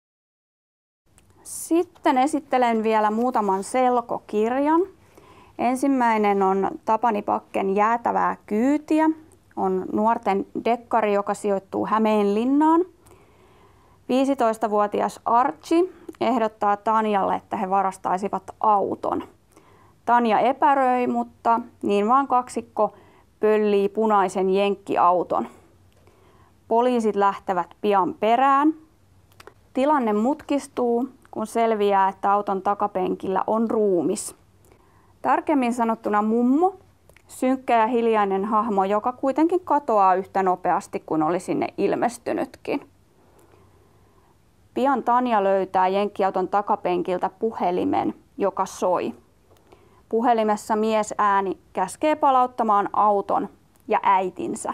Sitten esittelen vielä muutaman selkokirjan. Ensimmäinen on Tapani Pakken Jäätävää kyytiä. On nuorten dekkari, joka sijoittuu Hämeenlinnaan. viisitoistavuotias Archie ehdottaa Tanjalle, että he varastaisivat auton. Tanja epäröi, mutta niin vaan kaksikko pöllii punaisen jenkkiauton. Poliisit lähtevät pian perään. Tilanne mutkistuu, kun selviää, että auton takapenkillä on ruumis. Tarkemmin sanottuna mummo, synkkä ja hiljainen hahmo, joka kuitenkin katoaa yhtä nopeasti kuin oli sinne ilmestynytkin. Pian Tanja löytää jenkkiauton takapenkiltä puhelimen, joka soi. Puhelimessa mies ääni käskee palauttamaan auton ja äitinsä.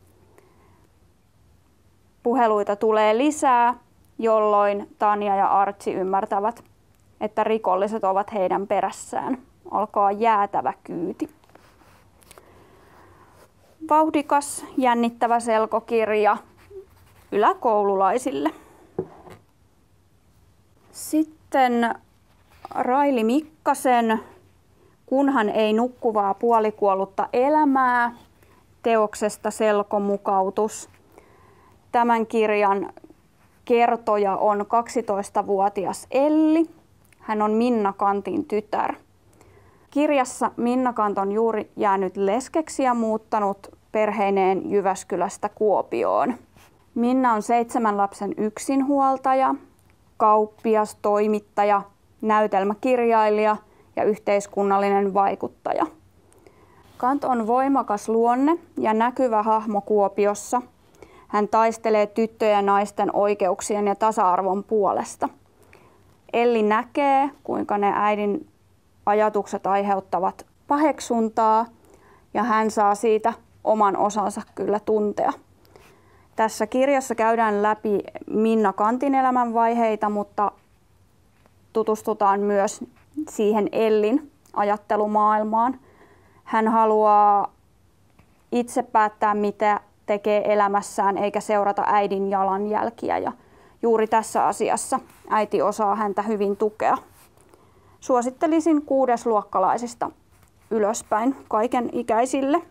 Puheluita tulee lisää, jolloin Tanja ja Archie ymmärtävät, että rikolliset ovat heidän perässään. Alkaa jäätävä kyyti. Vauhdikas, jännittävä selkokirja yläkoululaisille. Sitten Raili Mikkasen Kunhan ei nukkuvaa puolikuollutta elämää teoksesta selkomukautus. Tämän kirjan kertoja on kaksitoistavuotias Elli. Hän on Minna Kantin tytär. Kirjassa Minna Kant on juuri jäänyt leskeksi ja muuttanut perheineen Jyväskylästä Kuopioon. Minna on seitsemän lapsen yksinhuoltaja, kauppias, toimittaja, näytelmäkirjailija ja yhteiskunnallinen vaikuttaja. Kant on voimakas luonne ja näkyvä hahmo Kuopiossa. Hän taistelee tyttöjen ja naisten oikeuksien ja tasa-arvon puolesta. Elli näkee, kuinka ne äidin ajatukset aiheuttavat paheksuntaa, ja hän saa siitä oman osansa kyllä tuntea. Tässä kirjassa käydään läpi Minna Kantin elämänvaiheita, mutta tutustutaan myös siihen Ellin ajattelumaailmaan. Hän haluaa itse päättää, mitä tekee elämässään, eikä seurata äidin jalanjälkiä. Ja juuri tässä asiassa äiti osaa häntä hyvin tukea. Suosittelisin kuudesluokkalaisista ylöspäin kaiken ikäisille.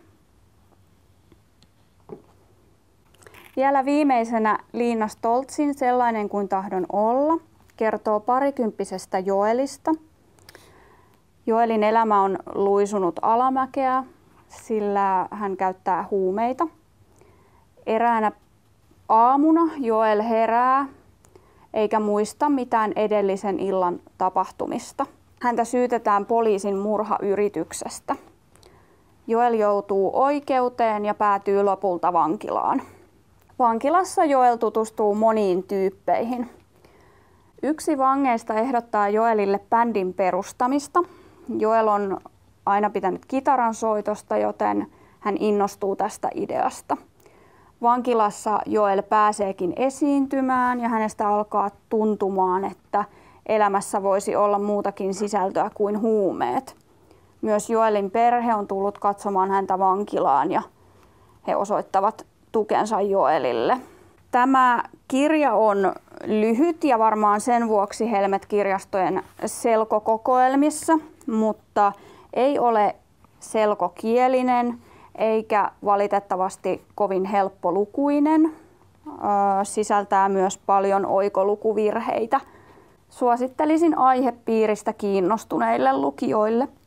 Vielä viimeisenä Liina Stoltzin Sellainen kuin tahdon olla kertoo parikymppisestä Joelista. Joelin elämä on luisunut alamäkeä, sillä hän käyttää huumeita. Eräänä aamuna Joel herää eikä muista mitään edellisen illan tapahtumista. Häntä syytetään poliisin murhayrityksestä. Joel joutuu oikeuteen ja päätyy lopulta vankilaan. Vankilassa Joel tutustuu moniin tyyppeihin. Yksi vangeista ehdottaa Joelille bändin perustamista. Joel on aina pitänyt kitaran soitosta, joten hän innostuu tästä ideasta. Vankilassa Joel pääseekin esiintymään ja hänestä alkaa tuntumaan, että elämässä voisi olla muutakin sisältöä kuin huumeet. Myös Joelin perhe on tullut katsomaan häntä vankilaan ja he osoittavat tukensa Joelille. Tämä kirja on lyhyt ja varmaan sen vuoksi Helmet-kirjastojen selkokokoelmissa, mutta ei ole selkokielinen eikä valitettavasti kovin helppolukuinen. Sisältää myös paljon oikolukuvirheitä. Suosittelisin aihepiiristä kiinnostuneille lukijoille.